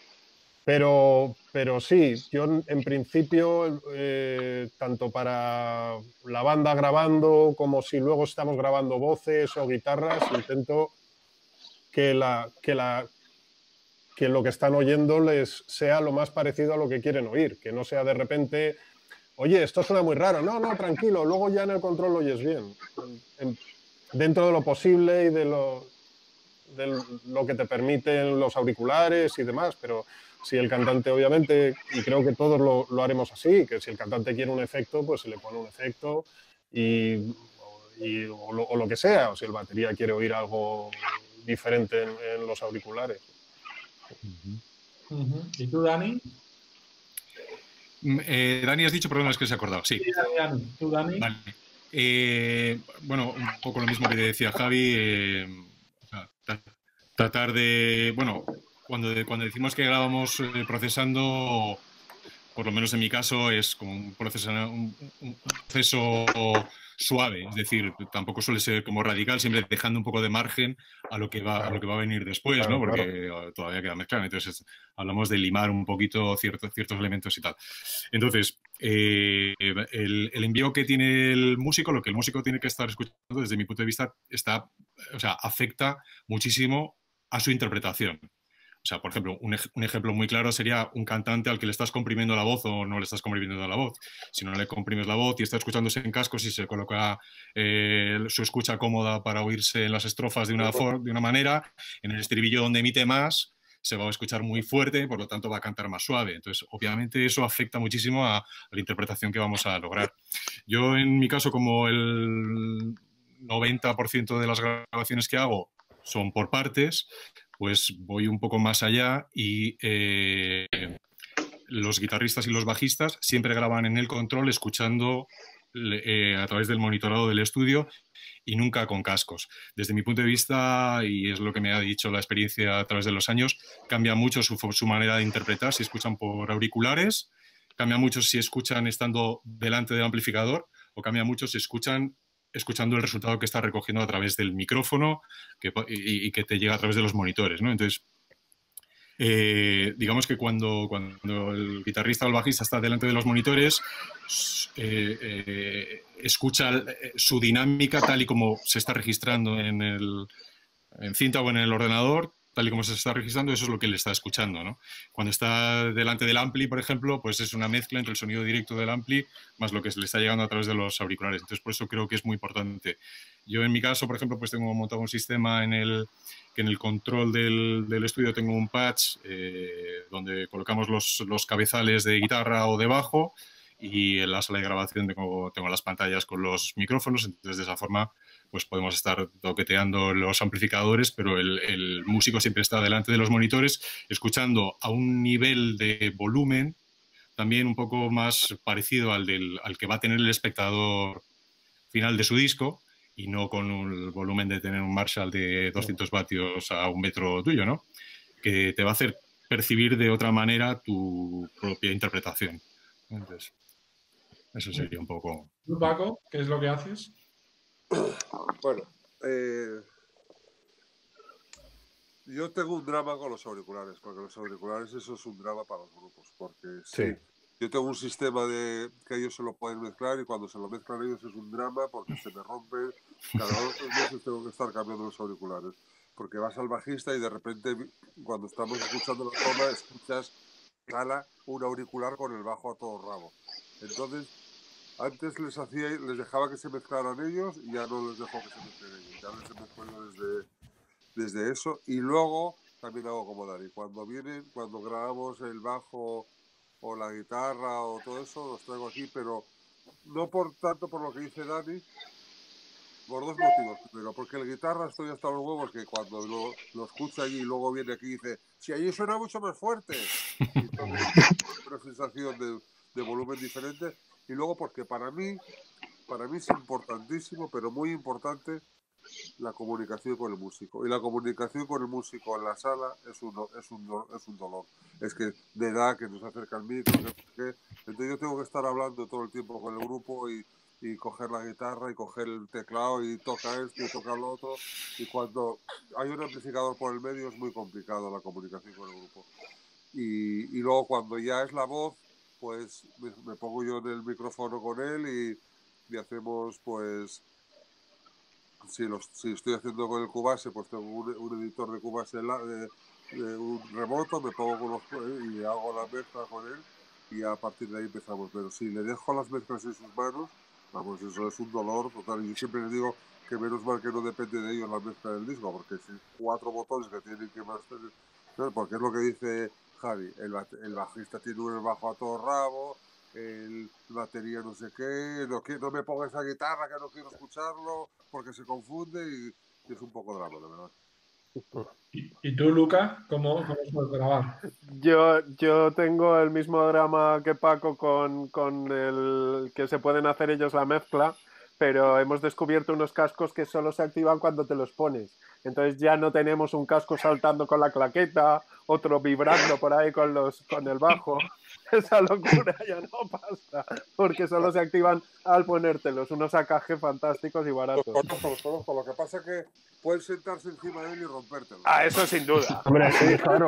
pero, pero sí, yo en principio, eh, tanto para la banda grabando como si luego estamos grabando voces o guitarras, intento que, la, que, la, que lo que están oyendo les sea lo más parecido a lo que quieren oír, que no sea de repente, oye, esto suena muy raro, no, no, tranquilo, luego ya en el control lo oyes bien. En, dentro de lo posible y de lo, de lo que te permiten los auriculares y demás, pero si el cantante obviamente, y creo que todos lo, lo haremos así, que si el cantante quiere un efecto, pues se le pone un efecto y, y, o, lo, o lo que sea, o si el batería quiere oír algo diferente en, en los auriculares. Uh-huh. Uh-huh. ¿Y tú, Dani? Eh, Dani, has dicho, perdón, es que se ha acordado, sí. Sí, Dani. ¿Tú, Dani? Vale. Eh, bueno, un poco lo mismo que decía Javi, eh, tratar de, bueno, cuando, cuando decimos que grabamos eh, procesando, por lo menos en mi caso, es como un proceso, un, un proceso suave, es decir, tampoco suele ser como radical, siempre dejando un poco de margen a lo que va, claro. a, lo que va a venir después, claro, ¿no? Porque claro. todavía queda mezclar, entonces hablamos de limar un poquito ciertos, ciertos elementos y tal. Entonces, eh, el, el envío que tiene el músico, lo que el músico tiene que estar escuchando, desde mi punto de vista, está, o sea, afecta muchísimo a su interpretación. O sea, por ejemplo, un, ej un ejemplo muy claro sería un cantante al que le estás comprimiendo la voz o no le estás comprimiendo la voz. Si no le comprimes la voz y está escuchándose en cascos y se coloca eh, su escucha cómoda para oírse en las estrofas de una, de una manera, en el estribillo donde emite más, se va a escuchar muy fuerte, por lo tanto va a cantar más suave. Entonces, obviamente eso afecta muchísimo a, a la interpretación que vamos a lograr. Yo, en mi caso, como el noventa por ciento de las grabaciones que hago son por partes, pues voy un poco más allá y eh, los guitarristas y los bajistas siempre graban en el control escuchando eh, a través del monitorado del estudio y nunca con cascos. Desde mi punto de vista, y es lo que me ha dicho la experiencia a través de los años, cambia mucho su, su manera de interpretar si escuchan por auriculares, cambia mucho si escuchan estando delante del amplificador o cambia mucho si escuchan escuchando el resultado que está recogiendo a través del micrófono que, y, y que te llega a través de los monitores, ¿no? Entonces, eh, digamos que cuando, cuando el guitarrista o el bajista está delante de los monitores, eh, eh, escucha su dinámica tal y como se está registrando en, el, en cinta o en el ordenador, tal y como se está registrando, eso es lo que él está escuchando, ¿no? Cuando está delante del ampli, por ejemplo, pues es una mezcla entre el sonido directo del ampli más lo que le está llegando a través de los auriculares. Entonces, por eso creo que es muy importante. Yo, en mi caso, por ejemplo, pues tengo montado un sistema en el que en el control del, del estudio tengo un patch eh, donde colocamos los, los cabezales de guitarra o de bajo y en la sala de grabación tengo, tengo las pantallas con los micrófonos, entonces de esa forma pues podemos estar toqueteando los amplificadores, pero el, el músico siempre está delante de los monitores escuchando a un nivel de volumen también un poco más parecido al, del, al que va a tener el espectador final de su disco, y no con el volumen de tener un Marshall de doscientos vatios a un metro tuyo, ¿no? Que te va a hacer percibir de otra manera tu propia interpretación. Entonces, eso sería un poco... ¿Tú, Paco, qué es lo que haces? Bueno, eh, yo tengo un drama con los auriculares, porque los auriculares eso es un drama para los grupos, porque sí, sí. Yo tengo un sistema de que ellos se lo pueden mezclar y cuando se lo mezclan ellos es un drama porque se me rompe, cada dos meses tengo que estar cambiando los auriculares, porque vas al bajista y de repente cuando estamos escuchando la toma escuchas cala un auricular con el bajo a todo rabo. Entonces antes les hacía, les dejaba que se mezclaran ellos y ya no les dejo que se mezclen ellos, ya les mezclo desde, desde eso. Y luego también hago como Dani, cuando vienen, cuando grabamos el bajo o la guitarra o todo eso, los traigo aquí, pero no por tanto por lo que dice Dani, por dos motivos. Primero, porque la guitarra estoy hasta los huevos que cuando lo, lo escucha allí y luego viene aquí y dice, si allí suena mucho más fuerte. Y entonces, una sensación de, de volumen diferente. Y luego porque para mí, para mí es importantísimo, pero muy importante, la comunicación con el músico. Y la comunicación con el músico en la sala es un, es un, es un dolor. Es que de edad, que nos acerca el micro, que, que, entonces yo tengo que estar hablando todo el tiempo con el grupo y, y coger la guitarra y coger el teclado y toca esto y toca lo otro. Y cuando hay un amplificador por el medio es muy complicado la comunicación con el grupo. Y, y luego cuando ya es la voz, pues me, me pongo yo en el micrófono con él y, y hacemos, pues, si, los, si estoy haciendo con el Cubase, pues tengo un, un editor de Cubase de, de, de un remoto, me pongo con los, y hago la mezcla con él y a partir de ahí empezamos. Pero si le dejo las mezclas en sus manos, vamos, eso es un dolor total. Y yo siempre les digo que menos mal que no depende de ellos la mezcla del disco, porque si cuatro botones que tienen que más tener, ¿no? Porque es lo que dice Javi, el, el bajista tiene un bajo a todo rabo, el batería no sé qué, no, no me ponga esa guitarra que no quiero escucharlo porque se confunde y, y es un poco drama, la verdad. ¿Y, y tú, Luca, cómo, cómo puedes grabar? Yo, yo tengo el mismo drama que Paco con, con el que se pueden hacer ellos la mezcla, pero hemos descubierto unos cascos que solo se activan cuando te los pones. Entonces ya no tenemos un casco saltando con la claqueta, otro vibrando por ahí con, los, con el bajo. Esa locura ya no pasa, porque solo se activan al ponértelos, unos A K G fantásticos y baratos. Los conozco, los conozco. Lo que pasa es que pueden sentarse encima de él y rompértelo. Ah, eso sin duda. Hombre, sí, claro.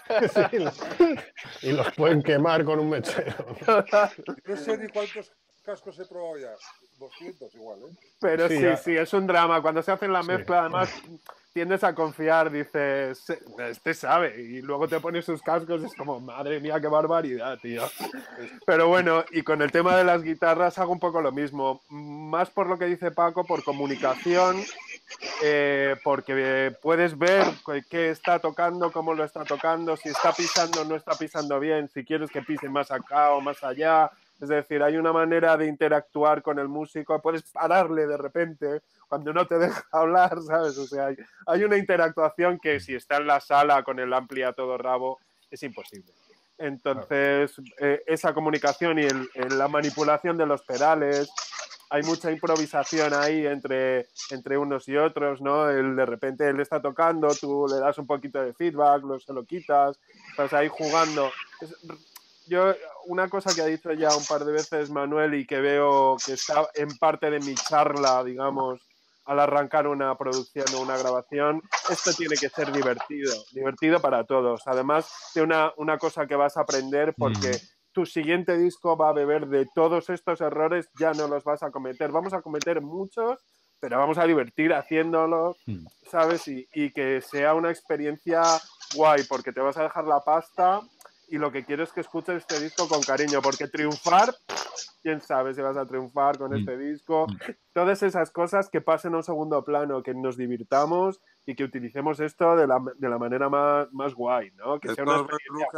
Sí, y los pueden quemar con un mechero. No sé ni cuántos cascos he probado ya. doscientos igual, ¿eh? Pero sí, sí, sí, es un drama. Cuando se hacen la mezcla, sí. Además, tiendes a confiar, dices, este sabe, y luego te pones sus cascos y es como, madre mía, qué barbaridad, tío. Pero bueno, y con el tema de las guitarras hago un poco lo mismo. Más por lo que dice Paco, por comunicación, eh, porque puedes ver qué está tocando, cómo lo está tocando, si está pisando o no está pisando bien, si quieres que pise más acá o más allá. Es decir, hay una manera de interactuar con el músico, puedes pararle de repente cuando no te deja hablar, ¿sabes? O sea, hay, hay una interactuación que si está en la sala con el ampli a todo rabo es imposible. Entonces, eh, esa comunicación y el, el, la manipulación de los pedales, hay mucha improvisación ahí entre, entre unos y otros, ¿no? El, de repente él está tocando, tú le das un poquito de feedback, lo, se lo quitas, estás ahí jugando. Es, Yo, una cosa que ha dicho ya un par de veces Manuel y que veo que está en parte de mi charla, digamos, al arrancar una producción o una grabación, esto tiene que ser divertido, divertido para todos. Además de una, una cosa que vas a aprender porque mm. tu siguiente disco va a beber de todos estos errores, ya no los vas a cometer. Vamos a cometer muchos, pero vamos a divertir haciéndolos, mm. ¿sabes? Y, y que sea una experiencia guay, porque te vas a dejar la pasta y lo que quiero es que escuches este disco con cariño, porque triunfar, quién sabe si vas a triunfar con mm. este disco. Mm. Todas esas cosas que pasen a un segundo plano, que nos divirtamos y que utilicemos esto de la, de la manera más, más guay, ¿no? Que sea una experiencia...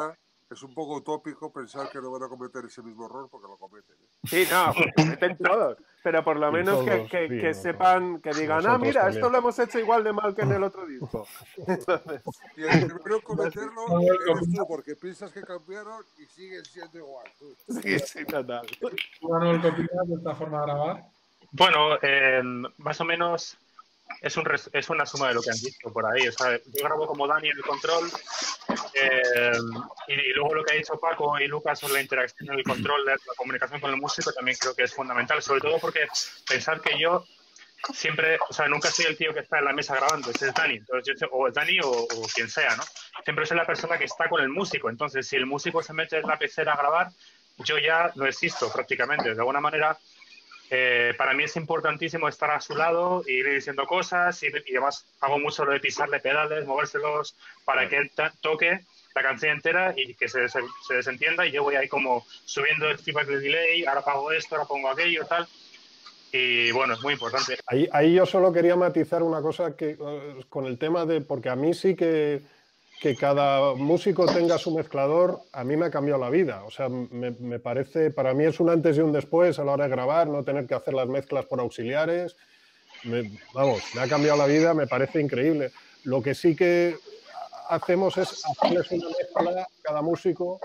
es un poco utópico pensar que no van a cometer ese mismo error porque lo cometen. ¿eh? Sí, no, cometen todos. Pero por lo menos todos, que, que, sí, que no, sepan, que digan, ah, mira, también. esto lo hemos hecho igual de mal que en el otro disco. Entonces, y el primero en cometerlo eres tú, porque piensas que cambiaron y siguen siendo igual. Tú. Sí, sí, total. Manuel, ¿qué opinas de esta forma de grabar? Bueno, eh, más o menos es, un res, es una suma de lo que han visto por ahí. O sea, yo grabo como Dani en el control eh, y, y luego lo que ha dicho Paco y Lucas sobre la interacción en el control, de la comunicación con el músico también creo que es fundamental, sobre todo porque pensar que yo siempre, o sea, nunca soy el tío que está en la mesa grabando, ese es Dani, entonces yo, o es Dani o, o quien sea, ¿no? Siempre soy la persona que está con el músico, entonces si el músico se mete en la pecera a grabar, yo ya no existo prácticamente, de alguna manera. Eh, para mí es importantísimo estar a su lado y ir diciendo cosas y, y además hago mucho lo de pisarle pedales, movérselos para que él toque la canción entera y que se, se, se desentienda y yo voy ahí como subiendo el feedback de delay, ahora pago esto, ahora pongo aquello, tal. Y bueno, es muy importante. Ahí, ahí yo solo quería matizar una cosa que uh, con el tema de, porque a mí sí que que cada músico tenga su mezclador, a mí me ha cambiado la vida. O sea, me, me parece, para mí es un antes y un después a la hora de grabar, no tener que hacer las mezclas por auxiliares. Me, vamos, me ha cambiado la vida, me parece increíble. Lo que sí que hacemos es hacerles una mezcla, cada músico,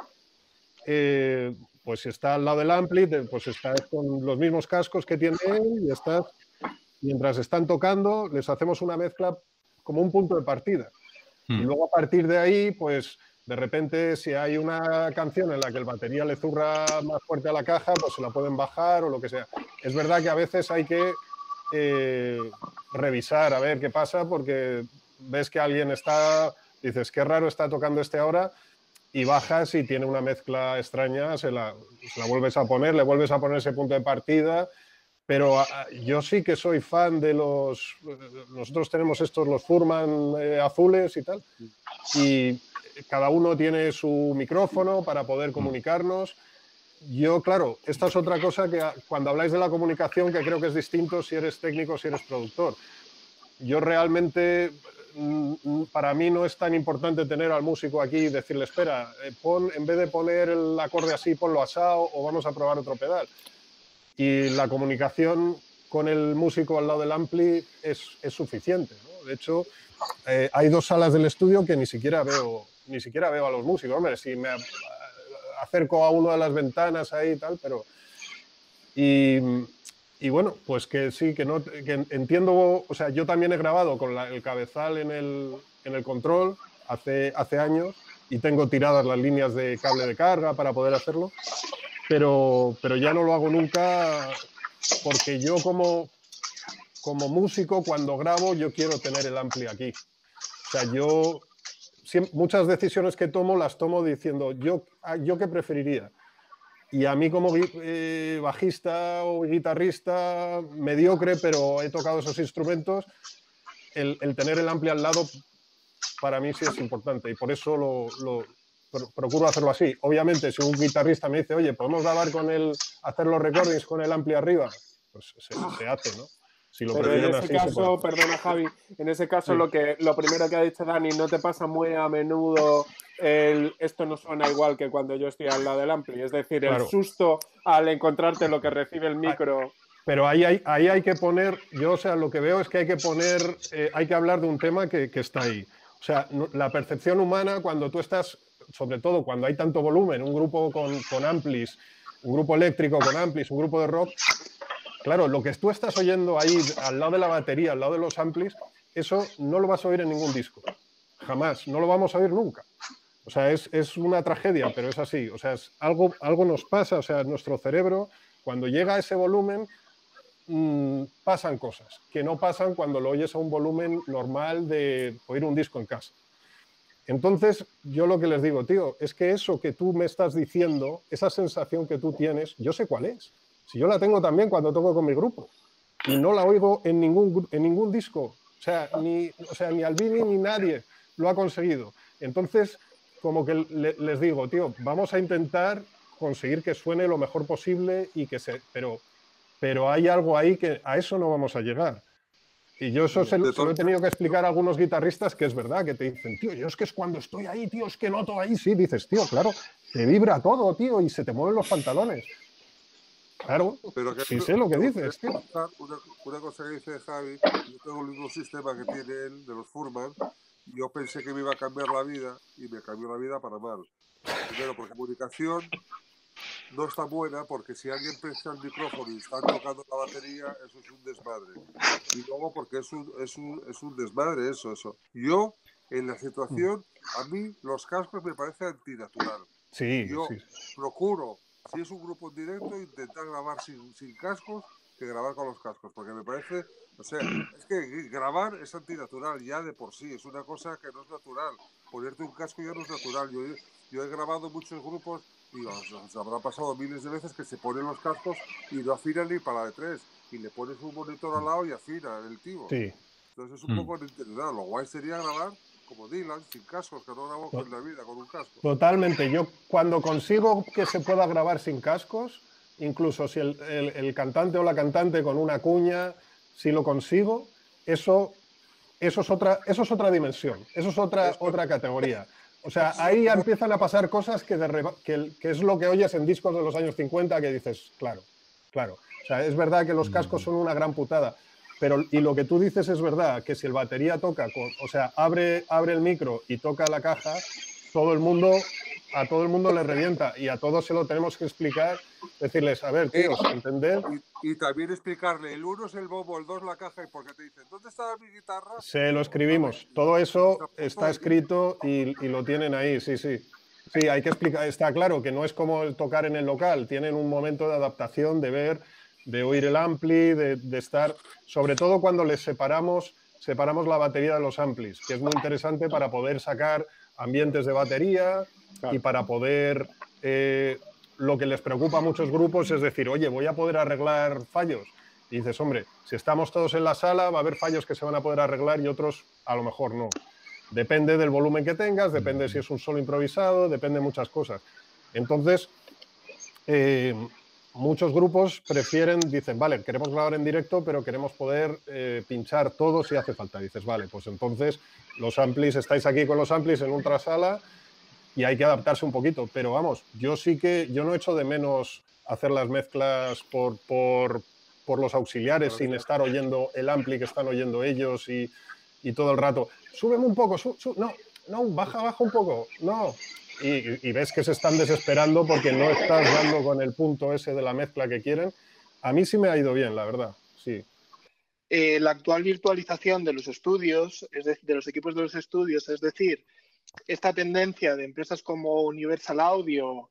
eh, pues si está al lado del ampli, pues estás con los mismos cascos que tiene él y estás, mientras están tocando, les hacemos una mezcla como un punto de partida. Y luego a partir de ahí, pues de repente si hay una canción en la que el batería le zurra más fuerte a la caja, pues se la pueden bajar o lo que sea. Es verdad que a veces hay que eh, revisar a ver qué pasa porque ves que alguien está, dices, qué raro está tocando este ahora y bajas y tiene una mezcla extraña, se la, se la vuelves a poner, le vuelves a poner ese punto de partida. Pero a, yo sí que soy fan de los... Nosotros tenemos estos, los Furman eh, azules y tal, y cada uno tiene su micrófono para poder comunicarnos. Yo, claro, esta es otra cosa que cuando habláis de la comunicación, que creo que es distinto si eres técnico o si eres productor. Yo realmente, para mí no es tan importante tener al músico aquí y decirle, espera, pon, en vez de poner el acorde así, ponlo asado o vamos a probar otro pedal. Y la comunicación con el músico al lado del ampli es, es suficiente, ¿no? De hecho, eh, hay dos salas del estudio que ni siquiera veo, ni siquiera veo a los músicos. Hombre, si me acerco a una de las ventanas ahí y tal, pero... Y, y bueno, pues que sí, que, no, que entiendo... O sea, yo también he grabado con la, el cabezal en el, en el control hace, hace años y tengo tiradas las líneas de cable de carga para poder hacerlo. Pero, pero ya no lo hago nunca porque yo como, como músico cuando grabo yo quiero tener el ampli aquí. O sea, yo siempre, muchas decisiones que tomo las tomo diciendo yo, yo qué preferiría. Y a mí como eh, bajista o guitarrista mediocre, pero he tocado esos instrumentos, el, el tener el ampli al lado para mí sí es importante y por eso lo... lo procuro hacerlo así. Obviamente, si un guitarrista me dice, oye, ¿podemos grabar con el, hacer los recordings con el ampli arriba? Pues se, se hace, ¿no? Si lo Pero en ese así, caso, perdona Javi, en ese caso sí. lo que lo primero que ha dicho Dani, ¿no te pasa muy a menudo el esto no suena igual que cuando yo estoy al lado del ampli? Es decir, claro. El susto al encontrarte lo que recibe el micro... Pero ahí hay, ahí hay que poner, yo o sea, lo que veo es que hay que poner, eh, hay que hablar de un tema que, que está ahí. O sea, la percepción humana cuando tú estás... sobre todo cuando hay tanto volumen, un grupo con, con amplis, un grupo eléctrico con amplis, un grupo de rock, claro, lo que tú estás oyendo ahí al lado de la batería, al lado de los amplis, eso no lo vas a oír en ningún disco, jamás, no lo vamos a oír nunca. O sea, es, es una tragedia, pero es así, o sea, es algo, algo nos pasa, o sea, nuestro cerebro, cuando llega a ese volumen, mmm, pasan cosas, que no pasan cuando lo oyes a un volumen normal de oír un disco en casa. Entonces, yo lo que les digo, tío, es que eso que tú me estás diciendo, esa sensación que tú tienes, yo sé cuál es. Si yo la tengo también cuando toco con mi grupo y no la oigo en ningún, en ningún disco. O sea, ni, o sea, ni Albini ni nadie lo ha conseguido. Entonces, como que le, les digo, tío, vamos a intentar conseguir que suene lo mejor posible y que se... Pero, pero hay algo ahí que a eso no vamos a llegar. Y yo eso se, se lo he tenido que explicar a algunos guitarristas que es verdad, que te dicen, tío, yo es que es cuando estoy ahí, tío, es que noto ahí. Sí, dices, tío, claro, te vibra todo, tío, y se te mueven los pantalones. Claro, pero que sí sé lo que me dices, tío. Una, una cosa que dice Javi, yo tengo el mismo sistema que tiene él, de los Furman, y yo pensé que me iba a cambiar la vida, y me cambió la vida para mal. Primero, porque comunicación no está buena, porque si alguien presta el micrófono y está tocando la batería, eso es un desmadre. Y luego porque es un, es un, es un desmadre eso, eso. Yo, en la situación, a mí los cascos me parecen antinatural. Sí, yo sí. procuro, si es un grupo en directo, intentar grabar sin, sin cascos que grabar con los cascos, porque me parece, o sea, es que grabar es antinatural ya de por sí, es una cosa que no es natural. Ponerte un casco ya no es natural. Yo, yo he grabado muchos grupos y os, os habrá pasado miles de veces que se ponen los cascos y no afinan ni para de tres, y le pones un monitor al lado y afina el tío. Sí. Entonces es un poco antinatural. Lo guay sería grabar como Dylan, sin cascos, que no grabo con la vida, con un casco. Totalmente. Yo cuando consigo que se pueda grabar sin cascos, incluso si el, el, el cantante o la cantante con una cuña, si lo consigo, eso, eso, es, otra, eso es otra dimensión, eso es otra, es otra categoría. O sea, ahí ya empiezan a pasar cosas que, de, que, que es lo que oyes en discos de los años cincuenta, que dices, claro, claro. O sea, es verdad que los cascos son una gran putada. Pero, y lo que tú dices es verdad, que si el batería toca, con, o sea, abre, abre el micro y toca la caja, todo el mundo, a todo el mundo le revienta y a todos se lo tenemos que explicar, decirles, a ver, tíos, ¿entendés? Y, y también explicarle, el uno es el bombo, el dos la caja, y porque te dicen, ¿dónde está mi guitarra? Se lo escribimos, todo eso está escrito y, y lo tienen ahí, sí, sí. Sí, hay que explicar, está claro que no es como el tocar en el local, tienen un momento de adaptación, de ver, de oír el ampli, de, de estar, sobre todo cuando les separamos, separamos la batería de los amplis, que es muy interesante para poder sacar ambientes de batería y para poder, eh, lo que les preocupa a muchos grupos es decir, oye, voy a poder arreglar fallos. Y dices, hombre, si estamos todos en la sala va a haber fallos que se van a poder arreglar y otros a lo mejor no. Depende del volumen que tengas, depende si es un solo improvisado, depende de muchas cosas. Entonces, eh, muchos grupos prefieren, dicen, vale, queremos grabar en directo, pero queremos poder eh, pinchar todo si hace falta. Dices, vale, pues entonces los amplis, estáis aquí con los amplis en otra sala y hay que adaptarse un poquito. Pero vamos, yo sí que, yo no echo de menos hacer las mezclas por, por, por los auxiliares sin estar oyendo el ampli que están oyendo ellos y, y todo el rato. Súbeme un poco, sub, sub, no, no, baja, baja un poco, no. Y, y ves que se están desesperando porque no estás dando con el punto ese de la mezcla que quieren. A mí sí me ha ido bien, la verdad, sí. Eh, la actual virtualización de los estudios, es decir, de los equipos de los estudios, es decir, esta tendencia de empresas como Universal Audio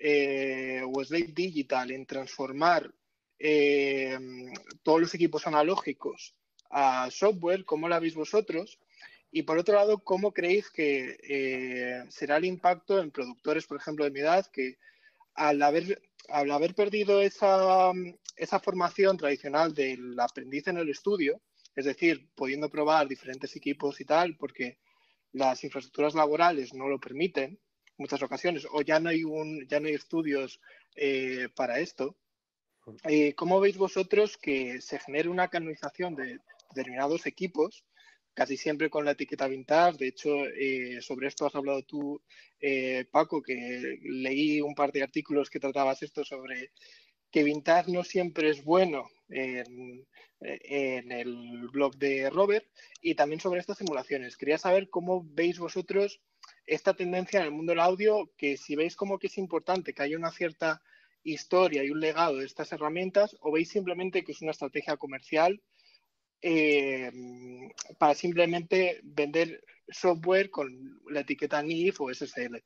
eh, o Slate Digital en transformar eh, todos los equipos analógicos a software, ¿cómo la veis vosotros? Y por otro lado, ¿cómo creéis que eh, será el impacto en productores, por ejemplo, de mi edad, que al haber, al haber perdido esa, esa formación tradicional del aprendiz en el estudio, es decir, pudiendo probar diferentes equipos y tal, porque las infraestructuras laborales no lo permiten en muchas ocasiones, o ya no hay, un, ya no hay estudios eh, para esto, eh, ¿cómo veis vosotros que se genere una canonización de determinados equipos? Casi siempre con la etiqueta vintage. De hecho, eh, sobre esto has hablado tú, eh, Paco, que leí un par de artículos que tratabas esto sobre que vintage no siempre es bueno en, en el blog de Robert, y también sobre estas simulaciones. Quería saber cómo veis vosotros esta tendencia en el mundo del audio, que si veis como que es importante que haya una cierta historia y un legado de estas herramientas, o veis simplemente que es una estrategia comercial Eh, para simplemente vender software con la etiqueta N I F o S S L.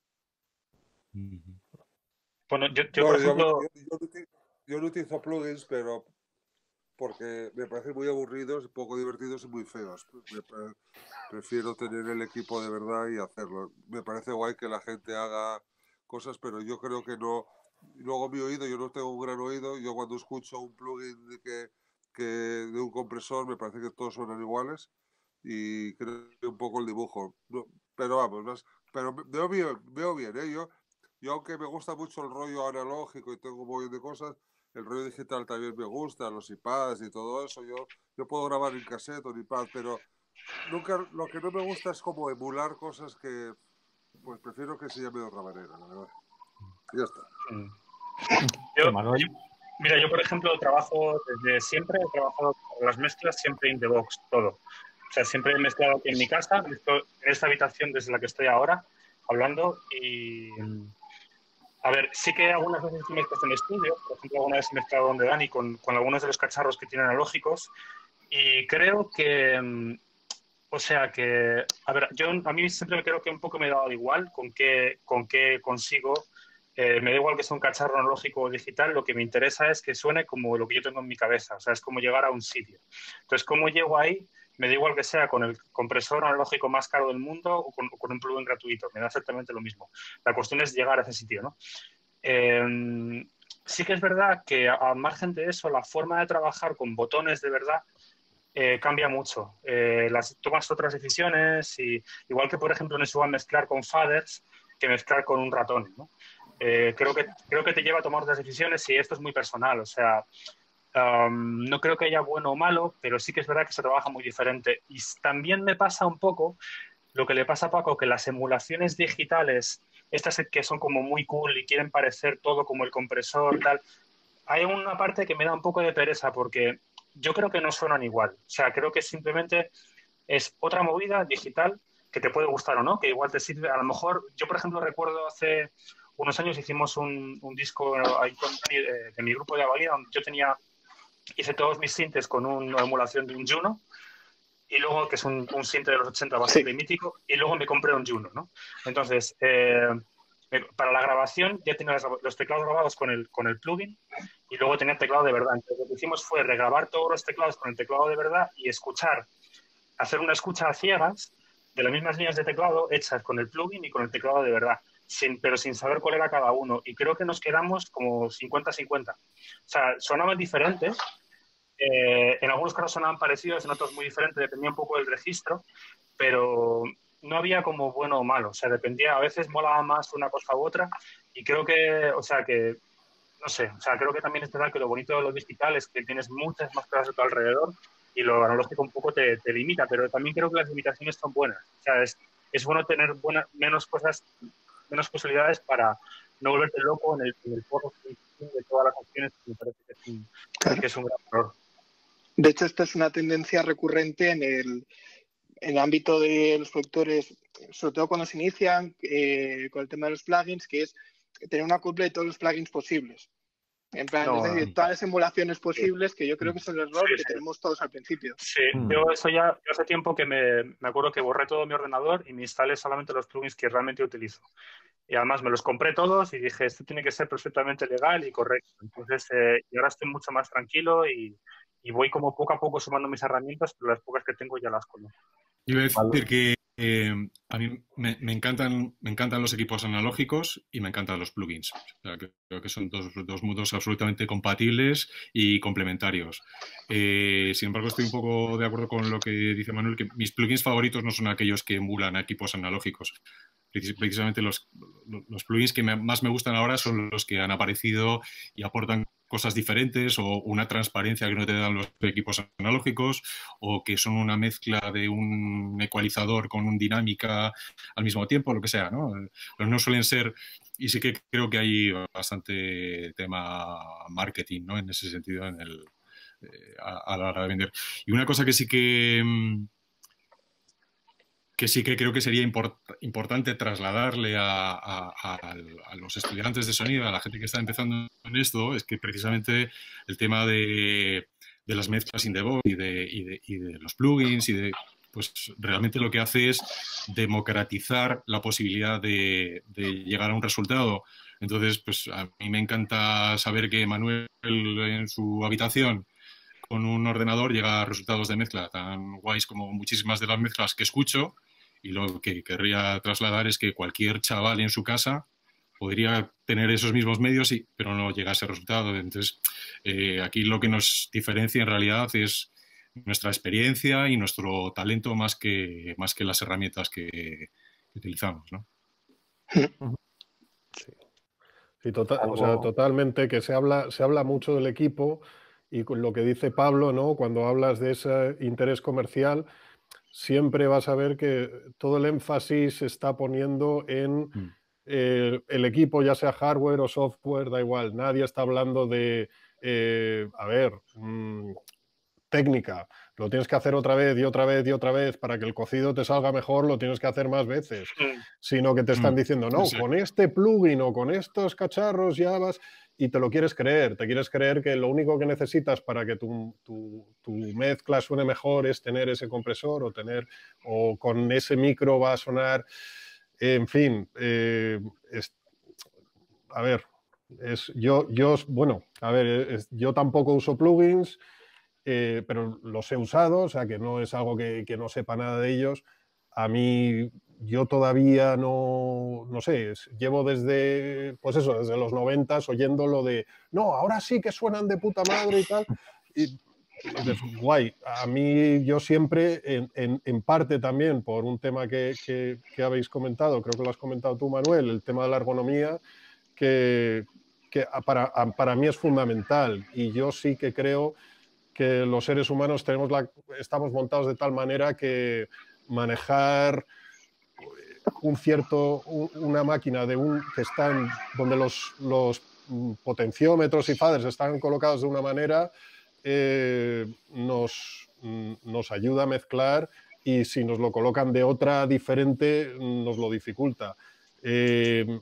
Bueno, yo, yo no, por ejemplo... Yo, yo, yo, no utilizo, yo no utilizo plugins, pero porque me parecen muy aburridos, poco divertidos y muy feos. Me, prefiero tener el equipo de verdad y hacerlo. Me parece guay que la gente haga cosas, pero yo creo que no... Luego mi oído, yo no tengo un gran oído, yo cuando escucho un plugin que... que de un compresor me parece que todos suenan iguales y creo que un poco el dibujo, no, pero vamos, más, pero veo bien, veo bien ¿eh? yo, yo aunque me gusta mucho el rollo analógico y tengo un montón de cosas, el rollo digital también me gusta, los iPads y todo eso. Yo, yo puedo grabar en cassette o en iPad, pero nunca, lo que no me gusta es como emular cosas que, pues prefiero que se llame de otra manera, la verdad. Y ya está. Yo, yo, mira, yo por ejemplo trabajo desde siempre, he trabajado con las mezclas siempre in the box, todo. O sea, siempre he mezclado aquí en mi casa, en esta habitación desde la que estoy ahora hablando y... A ver, sí que algunas veces he mezclado en estudio, por ejemplo, alguna vez he mezclado donde Dani con, con algunos de los cacharros que tienen analógicos y creo que, o sea que, a ver, yo a mí siempre me creo que un poco me he dado igual con qué, con qué consigo, eh, me da igual que sea un cacharro analógico o digital, lo que me interesa es que suene como lo que yo tengo en mi cabeza, o sea, es como llegar a un sitio. Entonces, ¿cómo llego ahí? Me da igual que sea con el compresor analógico más caro del mundo o con, o con un plugin gratuito, me da exactamente lo mismo. La cuestión es llegar a ese sitio, ¿no? Eh, sí que es verdad que al margen de eso, la forma de trabajar con botones de verdad eh, cambia mucho. Eh, las, tomas otras decisiones y igual que, por ejemplo, no es igual mezclar con faders que mezclar con un ratón, ¿no? Eh, creo que, creo que te lleva a tomar otras decisiones y esto es muy personal, o sea... Um, no creo que haya bueno o malo, pero sí que es verdad que se trabaja muy diferente. Y también me pasa un poco lo que le pasa a Paco, que las emulaciones digitales, estas que son como muy cool y quieren parecer todo como el compresor, tal, hay una parte que me da un poco de pereza porque yo creo que no suenan igual. O sea, creo que simplemente es otra movida digital que te puede gustar o no, que igual te sirve. A lo mejor, yo por ejemplo recuerdo hace unos años hicimos un, un disco ahí con, eh, de mi grupo de Avalía, donde yo tenía... Hice todos mis sintes con una emulación de un Juno, y luego, que es un, un sinte de los ochenta bastante sí. mítico, y luego me compré un Juno, ¿no? Entonces, eh, para la grabación ya tenía los teclados grabados con el, con el plugin, y luego tenía el teclado de verdad. Entonces, lo que hicimos fue regrabar todos los teclados con el teclado de verdad y escuchar, hacer una escucha a ciegas de las mismas líneas de teclado hechas con el plugin y con el teclado de verdad. Sin, pero sin saber cuál era cada uno. Y creo que nos quedamos como cincuenta cincuenta. O sea, sonaban diferentes. Eh, en algunos casos sonaban parecidos, en otros muy diferentes, dependía un poco del registro, pero no había como bueno o malo. O sea, dependía, a veces molaba más una cosa u otra. Y creo que, o sea, que, no sé, o sea, creo que también es verdad que lo bonito de lo digital es que tienes muchas más cosas a tu alrededor y lo analógico un poco te, te limita, pero también creo que las limitaciones son buenas. O sea, es, es bueno tener buena, menos cosas, menos posibilidades para no volverte loco en el, en el porro de todas las opciones, que me parece que es, un, claro. que es un gran error. De hecho, esta es una tendencia recurrente en el, en el ámbito de los productores, sobre todo cuando se inician eh, con el tema de los plugins, que es tener una copla de todos los plugins posibles. En plan, no, es decir, todas las emulaciones posibles, que yo creo que es el error sí, que sí. tenemos todos al principio. Sí, mm. yo eso ya, yo hace tiempo que me, me acuerdo que borré todo mi ordenador y me instalé solamente los plugins que realmente utilizo. Y además me los compré todos y dije, esto tiene que ser perfectamente legal y correcto. Entonces, eh, y ahora estoy mucho más tranquilo y, y voy como poco a poco sumando mis herramientas, pero las pocas que tengo ya las conozco. Yo iba a decir vale. que eh, a mí me, me, encantan, me encantan los equipos analógicos y me encantan los plugins. O sea, que, creo que son dos, dos mundos absolutamente compatibles y complementarios. Eh, sin embargo, estoy un poco de acuerdo con lo que dice Manuel, que mis plugins favoritos no son aquellos que emulan a equipos analógicos. Precisamente los, los plugins que me, más me gustan ahora son los que han aparecido y aportan cosas diferentes o una transparencia que no te dan los equipos analógicos o que son una mezcla de un ecualizador con un dinámica al mismo tiempo, lo que sea, ¿no? Pero no suelen ser, y sí que creo que hay bastante tema marketing, ¿no? En ese sentido, en el, eh, a, a la hora de vender. Y una cosa que sí que... que sí que creo que sería import, importante trasladarle a, a, a, a los estudiantes de sonido, a la gente que está empezando en esto, es que precisamente el tema de, de las mezclas in the box y de, y, de, y de los plugins y de, pues realmente lo que hace es democratizar la posibilidad de, de llegar a un resultado. Entonces, pues a mí me encanta saber que Manuel en su habitación con un ordenador llega a resultados de mezcla tan guays como muchísimas de las mezclas que escucho. Y lo que querría trasladar es que cualquier chaval en su casa podría tener esos mismos medios, y, pero no llega a ese resultado. Entonces, eh, aquí lo que nos diferencia en realidad es nuestra experiencia y nuestro talento más que, más que las herramientas que, que utilizamos, ¿no? Sí. Sí, total, o sea, totalmente, que se habla, se habla mucho del equipo y con lo que dice Pablo, ¿no? Cuando hablas de ese interés comercial, siempre vas a ver que todo el énfasis se está poniendo en mm. eh, el equipo, ya sea hardware o software, da igual. Nadie está hablando de, eh, a ver, mmm, técnica. Lo tienes que hacer otra vez y otra vez y otra vez para que el cocido te salga mejor, lo tienes que hacer más veces. Mm. Sino que te están mm. diciendo, no, sí. con este plugin o con estos cacharros ya vas... Y te lo quieres creer, te quieres creer que lo único que necesitas para que tu, tu, tu mezcla suene mejor es tener ese compresor o tener, o con ese micro va a sonar, en fin, eh, es, a ver, es, yo, yo, bueno, a ver, es, yo tampoco uso plugins, eh, pero los he usado, o sea que no es algo que, que no sepa nada de ellos. A mí... Yo todavía no, no sé, llevo desde, pues eso, desde los noventas oyendo lo de, no, ahora sí que suenan de puta madre y tal. Y, y pues, guay, a mí yo siempre, en, en, en parte también por un tema que, que, que habéis comentado, creo que lo has comentado tú, Manuel, el tema de la ergonomía, que, que para, para mí es fundamental. Y yo sí que creo que los seres humanos tenemos la, estamos montados de tal manera que manejar un cierto, una máquina de un, que están donde los, los potenciómetros y faders están colocados de una manera, eh, nos, nos ayuda a mezclar, y si nos lo colocan de otra diferente nos lo dificulta. Eh,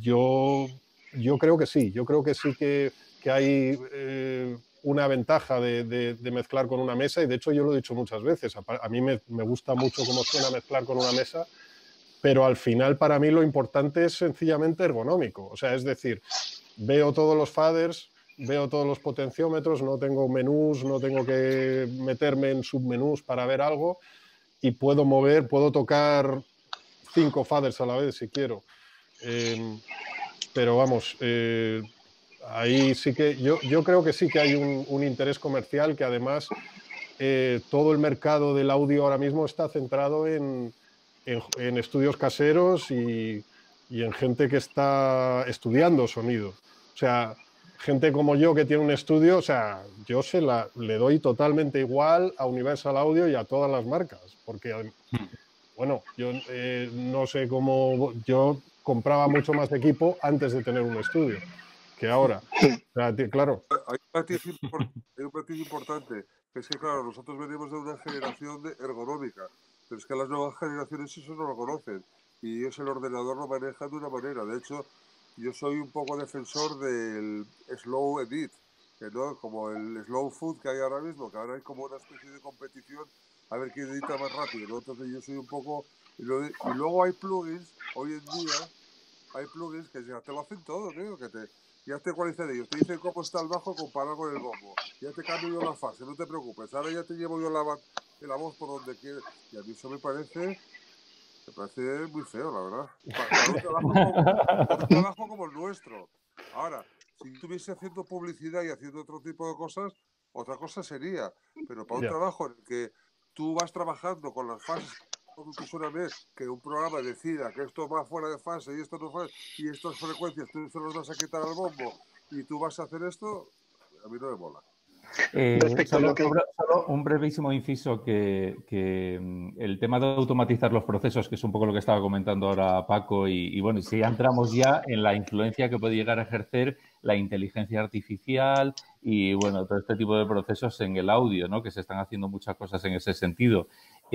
yo, yo creo que sí, yo creo que sí que, que hay eh, una ventaja de, de, de mezclar con una mesa, y de hecho yo lo he dicho muchas veces, a, a mí me, me gusta mucho cómo suena mezclar con una mesa, pero al final para mí lo importante es sencillamente ergonómico. O sea, es decir, veo todos los faders, veo todos los potenciómetros, no tengo menús, no tengo que meterme en submenús para ver algo, y puedo mover, puedo tocar cinco faders a la vez si quiero. Eh, pero vamos, eh, ahí sí que yo, yo creo que sí que hay un, un interés comercial, que además eh, todo el mercado del audio ahora mismo está centrado en... En, en estudios caseros y, y en gente que está estudiando sonido. O sea, gente como yo que tiene un estudio, o sea, yo se la, le doy totalmente igual a Universal Audio y a todas las marcas, porque, bueno, yo eh, no sé cómo, yo compraba mucho más equipo antes de tener un estudio que ahora. O sea, claro. Hay un matiz importante, que es que, claro, nosotros venimos de una generación de ergonómica, pero es que las nuevas generaciones eso no lo conocen, y ellos el ordenador lo manejan de una manera. De hecho, yo soy un poco defensor del slow edit, que no como el slow food que hay ahora mismo, que ahora hay como una especie de competición a ver quién edita más rápido, ¿no? Entonces yo soy un poco... Y, lo de, y luego hay plugins, hoy en día, hay plugins que ya te lo hacen todo, ¿no? Que te, ya te ecualizan ellos, te dicen cómo está el bajo comparado con el bombo, ya te cambio yo la fase, no te preocupes, ahora ya te llevo yo la... la voz por donde quieres, y a mí eso me parece me parece muy feo, la verdad, para, para, un, trabajo como, para un trabajo como el nuestro. Ahora, si estuviese haciendo publicidad y haciendo otro tipo de cosas, otra cosa sería, pero para un yeah. trabajo en el que tú vas trabajando con las fases que suena bien, que un programa decida que esto va fuera de fase y esto no fue, y estas frecuencias tú se los vas a quitar al bombo y tú vas a hacer esto, a mí no me mola. Eh, solo, que... solo un brevísimo inciso, que, que el tema de automatizar los procesos, que es un poco lo que estaba comentando ahora Paco, y, y bueno, si ya entramos ya en la influencia que puede llegar a ejercer la inteligencia artificial y bueno, todo este tipo de procesos en el audio, ¿no? Que se están haciendo muchas cosas en ese sentido.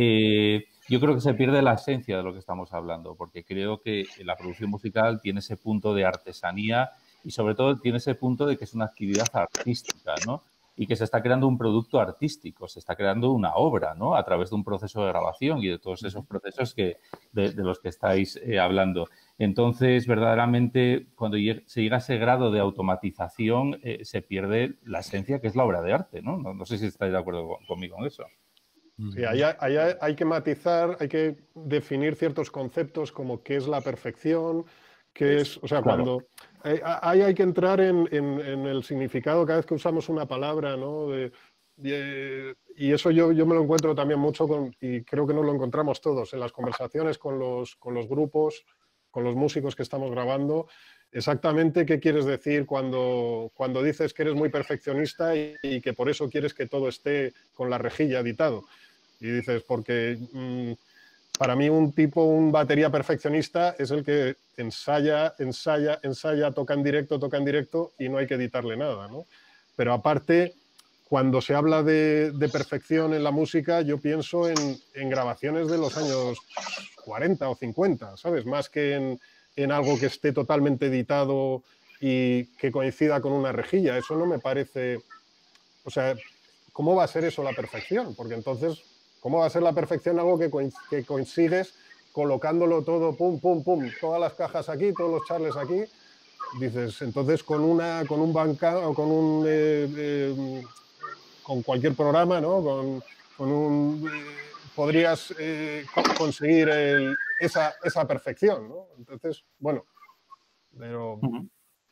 Eh, yo creo que se pierde la esencia de lo que estamos hablando, porque creo que la producción musical tiene ese punto de artesanía y sobre todo tiene ese punto de que es una actividad artística, ¿no? Y que se está creando un producto artístico, se está creando una obra, ¿no? A través de un proceso de grabación y de todos esos procesos que, de, de los que estáis eh, hablando. Entonces, verdaderamente, cuando se llega a ese grado de automatización, eh, se pierde la esencia que es la obra de arte, ¿no? No, no sé si estáis de acuerdo con, conmigo en eso. Sí, ahí, ahí hay que matizar, hay que definir ciertos conceptos como qué es la perfección, qué es, o sea, claro. cuando... Ahí hay que entrar en, en, en el significado cada vez que usamos una palabra, ¿no? De, de, y eso yo, yo me lo encuentro también mucho con, y creo que nos lo encontramos todos en las conversaciones con los, con los grupos con los músicos que estamos grabando exactamente qué quieres decir cuando, cuando dices que eres muy perfeccionista y, y que por eso quieres que todo esté con la rejilla editado. Y dices, porque mmm, para mí un tipo, un batería perfeccionista es el que ensaya, ensaya, ensaya, toca en directo, toca en directo y no hay que editarle nada, ¿no? Pero aparte, cuando se habla de, de perfección en la música, yo pienso en, en grabaciones de los años cuarenta o cincuenta, ¿sabes? Más que en, en algo que esté totalmente editado y que coincida con una rejilla. Eso no me parece... O sea, ¿cómo va a ser eso la perfección? Porque entonces, ¿cómo va a ser la perfección algo que, que consigues colocándolo todo, pum, pum, pum, todas las cajas aquí, todos los charles aquí? Dices, entonces con, una, con un banca o con un... Eh, eh, con cualquier programa, ¿no? Con, con un... Eh, podrías eh, conseguir el, esa, esa perfección, ¿no? Entonces, bueno, pero... Uh-huh.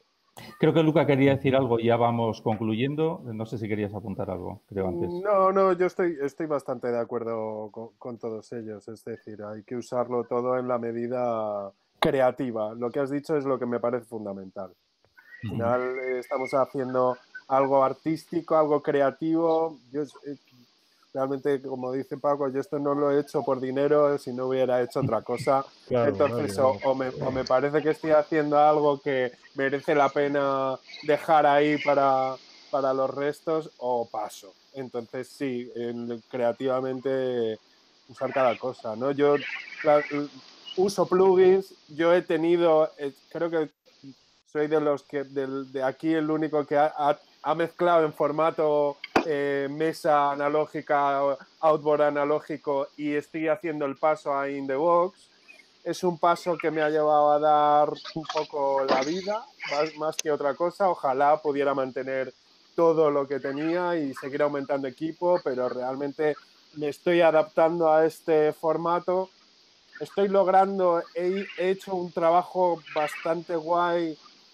Creo que Luca quería decir algo, ya vamos concluyendo. No sé si querías apuntar algo, creo antes. No, no, yo estoy, estoy bastante de acuerdo con, con todos ellos. Es decir, hay que usarlo todo en la medida creativa. Lo que has dicho es lo que me parece fundamental. Al final eh, estamos haciendo algo artístico, algo creativo. Yo eh, realmente, como dice Paco, yo esto no lo he hecho por dinero, si no hubiera hecho otra cosa. Claro, entonces nadie, o, o, me, o me parece que estoy haciendo algo que merece la pena dejar ahí para, para los restos, o paso. Entonces sí, en, creativamente usar cada cosa, ¿no? Yo la, uso plugins, yo he tenido, eh, creo que soy de los que de, de aquí el único que ha, ha, ha mezclado en formato eh, mesa analógica, outboard analógico, y estoy haciendo el paso a In The Box. Es un paso que me ha llevado a dar un poco la vida, más, más que otra cosa. Ojalá pudiera mantener todo lo que tenía y seguir aumentando equipo, pero realmente me estoy adaptando a este formato. Estoy logrando, he, he hecho un trabajo bastante guay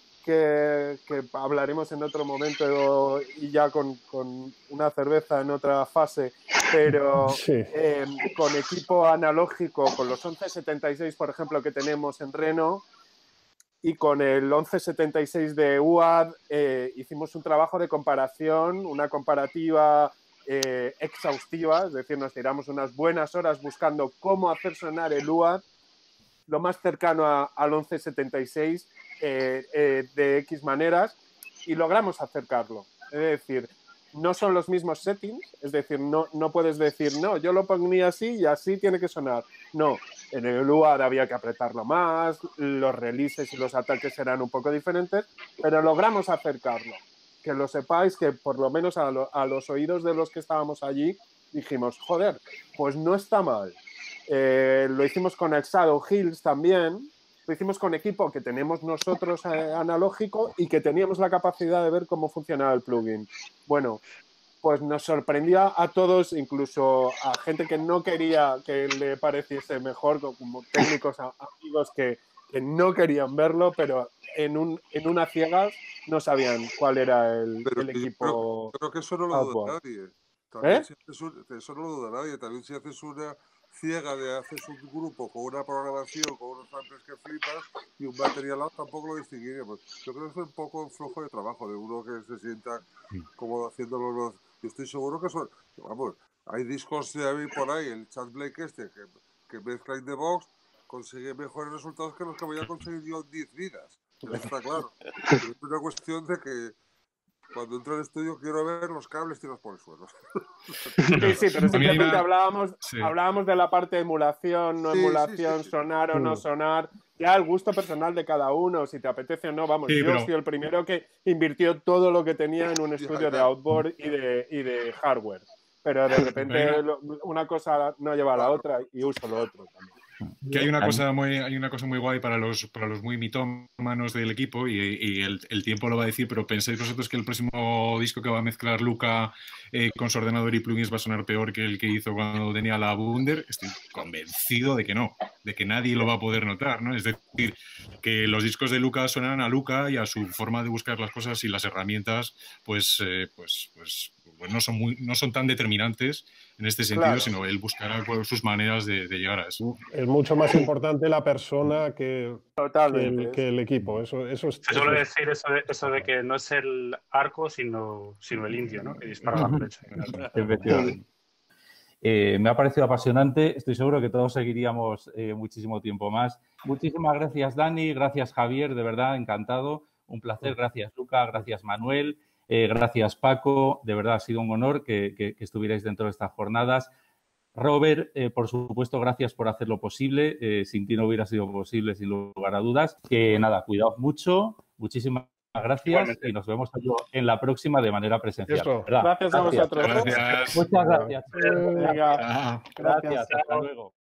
que, que hablaremos en otro momento y ya con, con una cerveza en otra fase, pero sí. eh, con equipo analógico, con los once setenta y seis, por ejemplo, que tenemos en Reno, y con el once setenta y seis de U A D eh, hicimos un trabajo de comparación, una comparativa eh, exhaustiva, es decir, nos tiramos unas buenas horas buscando cómo hacer sonar el U A D lo más cercano a, al once setenta y seis eh, eh, de X maneras, y logramos acercarlo. Es decir, no son los mismos settings, es decir, no, no puedes decir, no, yo lo ponía así y así tiene que sonar. No, en el U A D había que apretarlo más, los releases y los ataques eran un poco diferentes, pero logramos acercarlo. Que lo sepáis, que por lo menos a, lo, a los oídos de los que estábamos allí dijimos, joder, pues no está mal. Eh, lo hicimos con el Shadow Hills también, lo hicimos con equipo que tenemos nosotros eh, analógico y que teníamos la capacidad de ver cómo funcionaba el plugin. Bueno, pues nos sorprendía a todos, incluso a gente que no quería que le pareciese mejor, como técnicos, amigos que, que no querían verlo, pero en, un, en una ciegas no sabían cuál era el, el equipo. Creo, creo que eso no lo duda nadie. También ¿Eh? Si haces un, eso no lo duda nadie. También si haces una ciega de haces un grupo con una programación, con unos samples que flipas y un material out, tampoco lo distinguiremos. Yo creo que es un poco un flujo de trabajo de uno que se sienta cómodo haciéndolo. Los, yo estoy seguro que son, vamos, hay discos de David por ahí, el Chad Blake este, que, que mezcla In The Box, consigue mejores resultados que los que voy a conseguir yo en diez vidas. Eso está claro. Pero es una cuestión de que cuando entro al estudio quiero ver los cables tirados por el suelo. Sí, sí, pero simplemente hablábamos, sí. hablábamos de la parte de emulación, no sí, emulación, sí, sí, sonar sí. o no sonar. Ya el gusto personal de cada uno, si te apetece o no. Vamos, sí, yo pero... fui el primero que invirtió todo lo que tenía en un estudio de outboard y de, y de hardware. Pero de repente pero... una cosa no lleva a la otra y uso lo otro también. Que hay una cosa muy, hay una cosa muy guay para los, para los muy mitómanos del equipo y, y el, el tiempo lo va a decir, pero ¿pensáis vosotros que el próximo disco que va a mezclar Luca eh, con su ordenador y plugins va a sonar peor que el que hizo cuando tenía la Wunder? Estoy convencido de que no. de que nadie lo va a poder notar, ¿no? Es decir, que los discos de Luca suenan a Luca y a su forma de buscar las cosas, y las herramientas pues, eh, pues, pues, pues no, son muy, no son tan determinantes en este sentido, claro, sino él buscará sus maneras de, de llegar a eso. Es mucho más importante la persona que, que, el, que el equipo. Eso, eso es, Se suele eso decir eso de, eso de que no es el arco, sino, sino el indio, ¿no? Que dispara la flecha. Efectivamente. Eh, me ha parecido apasionante. Estoy seguro que todos seguiríamos eh, muchísimo tiempo más. Muchísimas gracias, Dani. Gracias, Javier. De verdad, encantado. Un placer. Gracias, Luca. Gracias, Manuel. Eh, gracias, Paco. De verdad, ha sido un honor que, que, que estuvierais dentro de estas jornadas. Robert, eh, por supuesto, gracias por hacerlo posible. Eh, sin ti no hubiera sido posible, sin lugar a dudas. Que nada, cuidaos mucho. Muchísimas gracias. Igualmente. Y nos vemos en la próxima de manera presencial. Gracias a vosotros. Gracias. Muchas gracias. Venga. Gracias. Hasta luego.